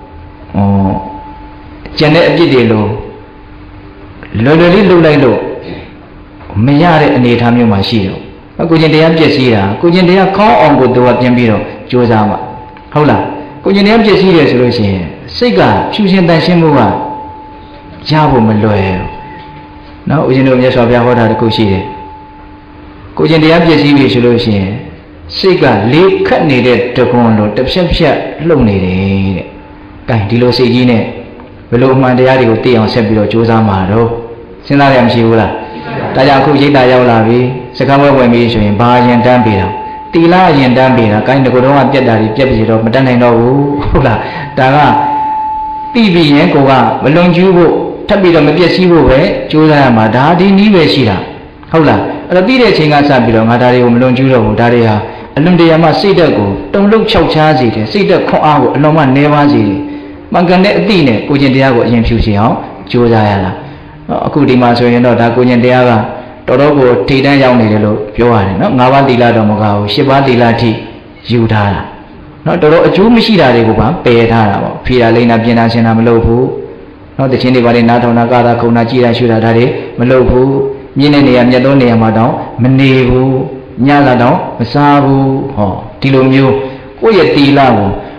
ကျန်တဲ့အပြစ်တွေလို့လွယ်လွယ်လေးလုပ်လိုက်လို့မရတဲ့အနေအထားမျိုးမှာရှိတော့ကိုချင်းတရားပျက်စီးတာကိုချင်းတရားခေါင်းအောင်ကိုသူကပြန်ပြီးတော့ကြိုးစားမှာဟုတ်လားကိုချင်းတရားပျက်စီးတယ်ဆိုလို့ရှိရင်စိတ်ကဖြူရှင်တန်ရှင်းမှုကရဖို့မလွယ်ဘူး။နော်ဦးဇင်းတို့မြတ်စွာဘုရားဟောတာတခုရှိတယ်။ကိုကျင်တရားပြည့်စည်ပြီဆိုလို့ရှိရင်စိတ်ကလေးခတ်နေတဲ့တကွန်လိုတစ်ဖြက်ဖြက်လှုပ်နေတယ်တဲ့။ကဲဒီလိုစိတ်ကြီးနဲ့ဘယ်လိုအမှန်တရားတွေကိုသိအောင်ဆက်ပြီးတော့ကြိုးစားမှာတော့စဉ်းစားရမရှိဘူးလား။ဒါကြောင့်အခုရိတ်တာရောက်လာပြီစကားဝဲဝင်ပြီဆိုရင်ဘာရင်တန်းပြီတော့တီလာရင်တန်းပြီတာ။ကိုင်းတကူတော့ကပြက်တာကြီးပြက်ပြီတော့မတတ်နိုင်တော့ဘူးဟုတ်လား။ဒါကတိပြီးရင်ကိုကမလွန်ကျူးဖို့ထပ်ပြီးတော့မပြည့်စည်ဖို့ပဲကြိုးစားရမှာဒါဒီနည်းပဲရှိတာဟုတ်လားအဲ့တော့ပြီးတဲ့အချိန်ကစပြီးတော့ငါဒါတွေကိုမလွန်ကျူးတော့ဘူးဒါတွေဟာအလွန်တရာမှစိတ်ဓာတ်ကိုတုံ့လုံခြောက်ချားစေတယ်စိတ်ဓာတ်ခွန်အားကိုအလွန်မှနှဲပါစေတယ်မှန်ကန်တဲ့အသည့်နဲ့ကိုကျင်တရားကိုအရင်ဖြူစီအောင်ကြိုးစားရတာအခုဒီမှာဆိုရင်တော့ဒါကိုကျင်တရားကတော်တော်ကိုထိတန်းရောက်နေတယ်လို့ပြောရတယ်နော်ငါးပါးသီလတော်မကဘူးရှစ်ပါးသီလထိယူထားတာနော်တော်တော်အကျိုးမရှိတာတွေကိုပါပယ်ထားတာပေါ့ဖြေတာလိမ့်တာပြင်တာရှင်းတာမလုပ်ဘူးနော်တခြင်းတွေပါလေနားထောင်တာကာတာခုံတာကြည်တာရှုတာဒါတွေမလုပ်ဘူးမြင့်တဲ့နေရာမြတ်သောနေရာမှာတော့မနေဘူးညလာတော့မစားဘူးဟောဒီလိုမျိုးကိုယ့်ရဲ့တီလာကို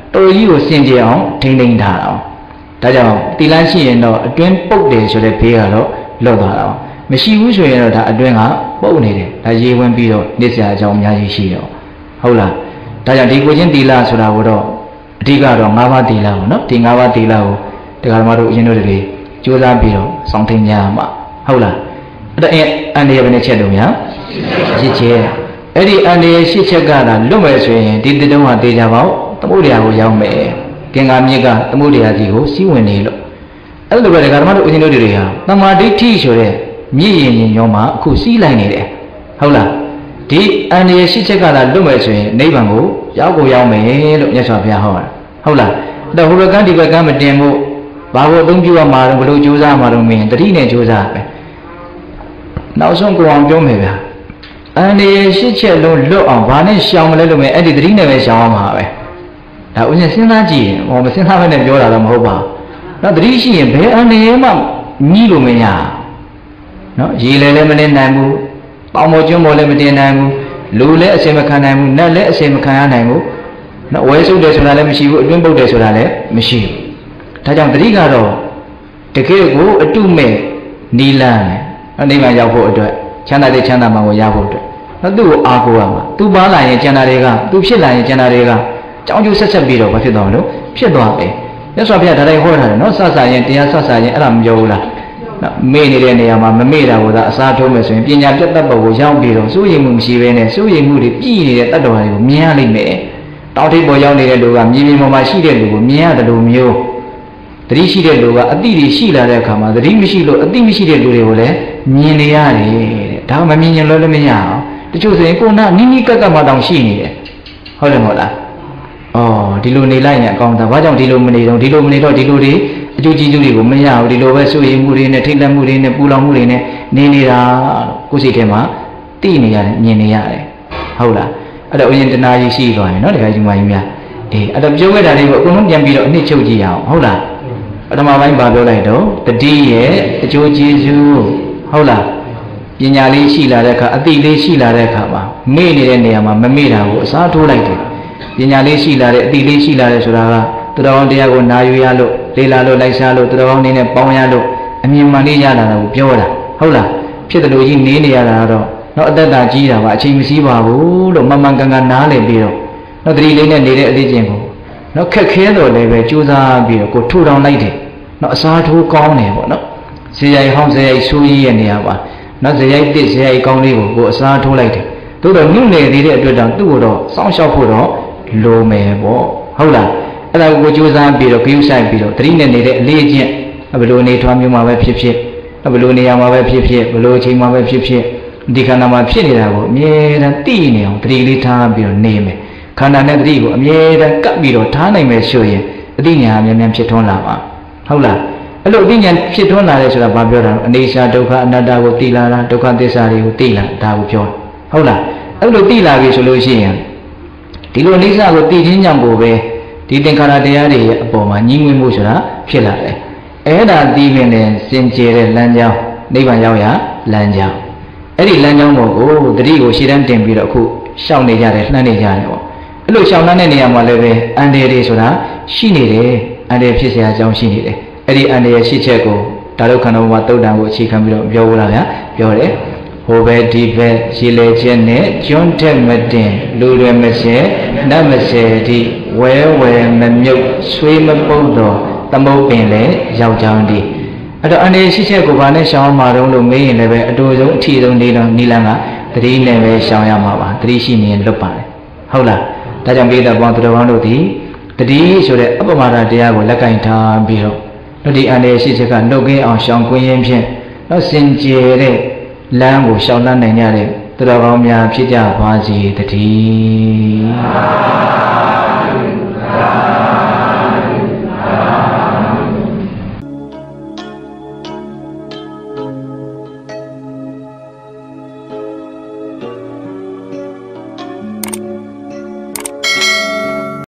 တော်ကြီးကိုစင်ကြယ်အောင်ထိမ့်သိမ့်ထားအောင်ဒါကြောင့်တီလန်းရှိရင်တော့အတွင်းပုတ်တယ်ဆိုတဲ့ဘေးကတော့လွတ်သွားတာမရှိဘူးဆိုရင်တော့ဒါအတွင်းကပုတ်နေတယ်ဒါရေဝင်ပြီးတော့နေစရာအကြောင်းအများကြီးရှိတော့ဟုတ်လားဒါကြောင့်ဒီကိုချင်းတီလာဆိုတာကိုတော့အဓိကတော့၅ပါးတီလာပေါ့နော်ဒီ၅ပါးတီလာကိုတရားဓမ္မတို့အရင်တို့တွေကြိုးစားပြီးတော့စောင့်ထိန်ကြရမှာဟုတ်လားအဲ့ဒါအန်ဒီရဘယ်နဲ့ချက်လို့များရှစ်ချက်အဲ့ဒီအန်ဒီရရှစ်ချက်ကလာလွတ်မယ်ဆိုရင်ဒီတုံးကတေချာပေါက်သမုဒ္ဒရာကိုရောက်မယ်ကင်္ဂါမြစ်ကသမုဒ္ဒရာကြီးကိုစီးဝင်နေလို့အဲ့လိုပဲတရားဓမ္မတို့အရင်တို့တွေဟာတမာဒိဋ္ဌိဆိုတဲ့မြစ်ရင်ရင်ရောမှာအခုစီးလိုက်နေတယ်ဟုတ်လားဒီအန်ဒီရရှစ်ချက်ကလာလွတ်မယ်ဆိုရင်နိဗ္ဗာန်ကိုရောက်ကိုရောက်မယ်လို့မြတ်စွာဘုရားဟောတာဟုတ်လားအဲ့တော့ဟိုဘက်ကဒီဘက်ကမတင်ဖို့ဘာကိုအသုံးပြုရမှာတော့ဘလို့ကြိုးစားမှာတော့မင်းတတိနဲ့ကြိုးစားပဲနောက်ဆုံးကိုအောင်ပြောမယ်ဗျာအန်ဒီရရှစ်ချက်လုံးလွတ်အောင်ဘာနဲ့ရှောင်မလဲလို့မယ်အဲ့ဒီတတိနဲ့ပဲရှောင်ရမှာပဲဒါဦးဇင်းစဉ်းစားကြည့်ရင်ဟောမစဉ်းစားဘဲနဲ့ပြောတာတော့မဟုတ်ပါဘူးနော်တတိရှိရင်ဘယ်အန်ဒီရမှညီးလို့မရနော်ရေလည်းလည်းမနေနိုင်ဘူးပေါင်ပေါ်ကျွန်းပေါ်လည်းမတင်နိုင်ဘူးလူလည်းအစင်မခံနိုင်ဘူးနတ်လည်းအစင်မခံရနိုင်ဘူးနော်ဝဲဆုပ်တယ်ဆိုတာလည်းမရှိဘူးအတွင်းပုတ်တယ်ဆိုတာလည်းမရှိဘူးဒါကြောင့်တတိကတော့တကယ်ကိုအတုမဲ့နီလန်းတယ်နိဗ္ဗာန်ရောက်ဖို့အတွက်ချမ်းသာတဲ့ချမ်းသာမှကိုရဖို့အတွက်နော်သူ့ကိုအားကိုးရမှာသူပါလာရင်ကျန်တာတွေကသူဖြစ်လာရင်ကျန်တာတွေကကြောင်းကျိုးဆက်ဆက်ပြီးတော့မဖြစ်သွားလို့ဖြစ်သွားပဲမြတ်စွာဘုရားဒါတိုင်းဟောထားတယ်နော်ဆဆရင်တရားဆဆရင်အဲ့ဒါမပြောဘူးလားနော်မေ့နေတဲ့နေရာမှာမမေ့တာကိုသာအစားထိုးမယ်ဆိုရင်ပညာပြတ်တတ်ဖို့ကိုရောက်ပြီးတော့စိုးရိမ်မှုမရှိဘဲနဲ့စိုးရိမ်မှုတွေပြည်နေတဲ့တတ္တဝါတွေကိုမြင်ရလိမ့်မယ်တောက်ထိပ်ပေါ်ရောက်နေတဲ့လူကမြေပြင်ပေါ်မှာရှိတဲ့လူကိုမြင်ရတယ်လို့မျိုးသတိရှိတဲ့လူကအတိတွေရှိလာတဲ့အခါမှာသတိမရှိလို့အတိမရှိတဲ့လူတွေကိုလည်းမြင်နေရတယ်တဲ့ဒါမှမမြင်ရင်လည်းလည်းမရအောင်တချို့ဆိုရင်ကိုယ်ကနိနိကက်ကမှတောင်ရှိနေတယ်ဟုတ်တယ်မဟုတ်လားအော်ဒီလိုနေလိုက်ရင်အကောင်းတာဘာကြောင့်ဒီလိုမနေတော့ဒီလိုမနေတော့ဒီလိုတွေအကျိုးကျေးဇူးတွေကိုမရဘူးဒီလိုပဲစိုးရိမ်မှုတွေနဲ့ထိတ်လန့်မှုတွေနဲ့ပူလောင်မှုတွေနဲ့နေနေတာကိုယ်စိတ်ထဲမှာသိနေရတယ်မြင်နေရတယ်ဟုတ်လားအဲ့တော့ဥယျာဉ်တနာကြီးရှိသွားရင်နော်ဒီခါကြီးမကြီးများအေးအဲ့တော့ပြောခဲ့တာတွေကိုအကုန်လုံးပြန်ပြီးတော့အနှစ်ချုပ်ကြည့်ရအောင်ဟုတ်လားပထမပိုင်းပါပြောလိုက်တော့တတိရဲ့အကျိုးကျေးဇူးဟုတ်လားပညာလေးရှိလာတဲ့အခါအသိလေးရှိလာတဲ့အခါမှာမေ့နေတဲ့နေရာမှာမမေ့တာကိုအစားထိုးလိုက်တယ်ပညာလေးရှိလာတဲ့အသိလေးရှိလာတဲ့ဆိုတာကသူတော်ကောင်းတရားကိုနာယူရလို့လေ့လာလို့လိုက်စားလို့သူတော်ကောင်းနေနဲ့ပေါင်းရလို့အမြင်မှန်လေးရလာတာကိုပြောတာဟုတ်လားဖြစ်တယ်လို့ကြီးနေနေရတာတော့တော့အတ္တတာကြီးတာပါအချိန်မစည်းပါဘူးလို့မှန်မှန်ကန်ကန်နားလည်ပြီးတော့တော့တတိလေးနဲ့နေတဲ့အသေးချင်းကိုတော့ခက်ခဲတော့လည်းပဲကြိုးစားပြီးတော့ကိုထူထောင်လိုက်တယ်တော့အစားထိုးကောင်းတယ်ပေါ့နော်ဇေယိုင်ဟောင်းဇေယိုင်ဆိုးကြီးရဲ့နေရာပါနော်ဇေယိုင်တစ်ဇေယိုင်ကောင်းလေးကိုကိုအစားထိုးလိုက်တယ်သို့တော့ညှို့နေသေးတဲ့အတွက်တော့သူ့ကိုတော့စောင့်ရှောက်ဖို့တော့လိုမယ်ပေါ့ဟုတ်လားအဲ့ဒါကိုကြိုးစားပြီးတော့ဂရုစိုက်ပြီးတော့တတိနဲ့နေတဲ့အလေးအကျင့်ဘယ်လိုနေထွားမျိုးမှာပဲဖြစ်ဖြစ်ဘယ်လိုနေရာမှာပဲဖြစ်ဖြစ်ဘယ်လိုအချိန်မှာပဲဖြစ်ဖြစ်ဒီခန္ဓာမှာဖြစ်နေတာကိုအမြဲတမ်းသိနေအောင်တတိလေးထားပြီးတော့နေမယ်ခန္ဓာနဲ့တတိကိုအမြဲတမ်းကပ်ပြီးတော့ထားနိုင်မယ်ဆိုရင်အတိညာအများများဖြစ်ထွန်းလာပါဟုတ်လားအဲ့လိုအတိညာဖြစ်ထွန်းလာတယ်ဆိုတာဘာပြောတာလဲအနေစာဒုက္ခအနတ္တကိုသိလာတာဒုက္ခသစ္စာတွေကိုသိလာဒါကိုပြောဟုတ်လားအဲ့လိုသိလာပြီဆိုလို့ရှိရင်ဒီလိုအနေစာကိုသိချင်းကြောင့်ကိုပဲဒီသင်္ခါရတရားတွေရဲ့အပေါ်မှာညီးငွေ့မှုဆိုတာဖြစ်လာတယ်အဲ့ဒါသိပင်နဲ့စင်ကြယ်တဲ့လမ်းကြောင်းနိဗ္ဗာန်ရောက်ရလမ်းကြောင်းအဲ့ဒီလမ်းကြောင်းပေါ်ကိုတတိကိုရှေ့တန်းတင်ပြီးတော့အခုရှောင်နေကြတယ်လှမ်းနေကြတယ်ပေါ့အဲ့လိုရှောင်လှမ်းတဲ့နေရာမှာလည်းပဲအန္တရာယ်တွေဆိုတာရှိနေတယ်အန္တရာယ်ဖြစ်เสียအကြောင်းရှိနေတယ်အဲ့ဒီအန္တရာယ်ရှိချက်ကိုဒါတို့ခန္ဓာမှာတုတ်တန်ကိုအခြေခံပြီးတော့ပြောလို့လားဗျာပြောတယ်ဟိုဘက်ဒီဘက်ရေလေချက်နဲ့ကျွန်းထက်မတင်လူတွေမစဲနတ်မစဲဒီဝဲဝဲမမြုပ်ဆွေးမပုတ်တော့သမုတ်ပင်လေယောက်ျောင်းဒီအဲ့တော့အနေရှိချက်ကိုဘာနဲ့ရှောင်းမှာတော့လို့မေးရင်လည်းပဲအတူဆုံးအထီဆုံးနေတော့နီလန်းကသတိနဲ့ပဲရှောင်းရမှာပါသတိရှိနေရင်လွတ်ပါတယ်ဟုတ်လားဒါကြောင့်ပိဋကပေါင်းသူတော်ကောင်းတို့ဒီတတိဆိုတဲ့အပ္ပမဒတရားကိုလက်ကင်ထားပြီးတော့တို့ဒီအနေရှိချက်ကနှုတ်ကင်းအောင်ရှောင်ကွင်းရင်းဖြင့်တော့စင်ကြယ်တဲ့လမ်းကိုရှောင်လန်းနိုင်ကြတဲ့သူတော်ကောင်းများဖြစ်ကြပါစေတည်း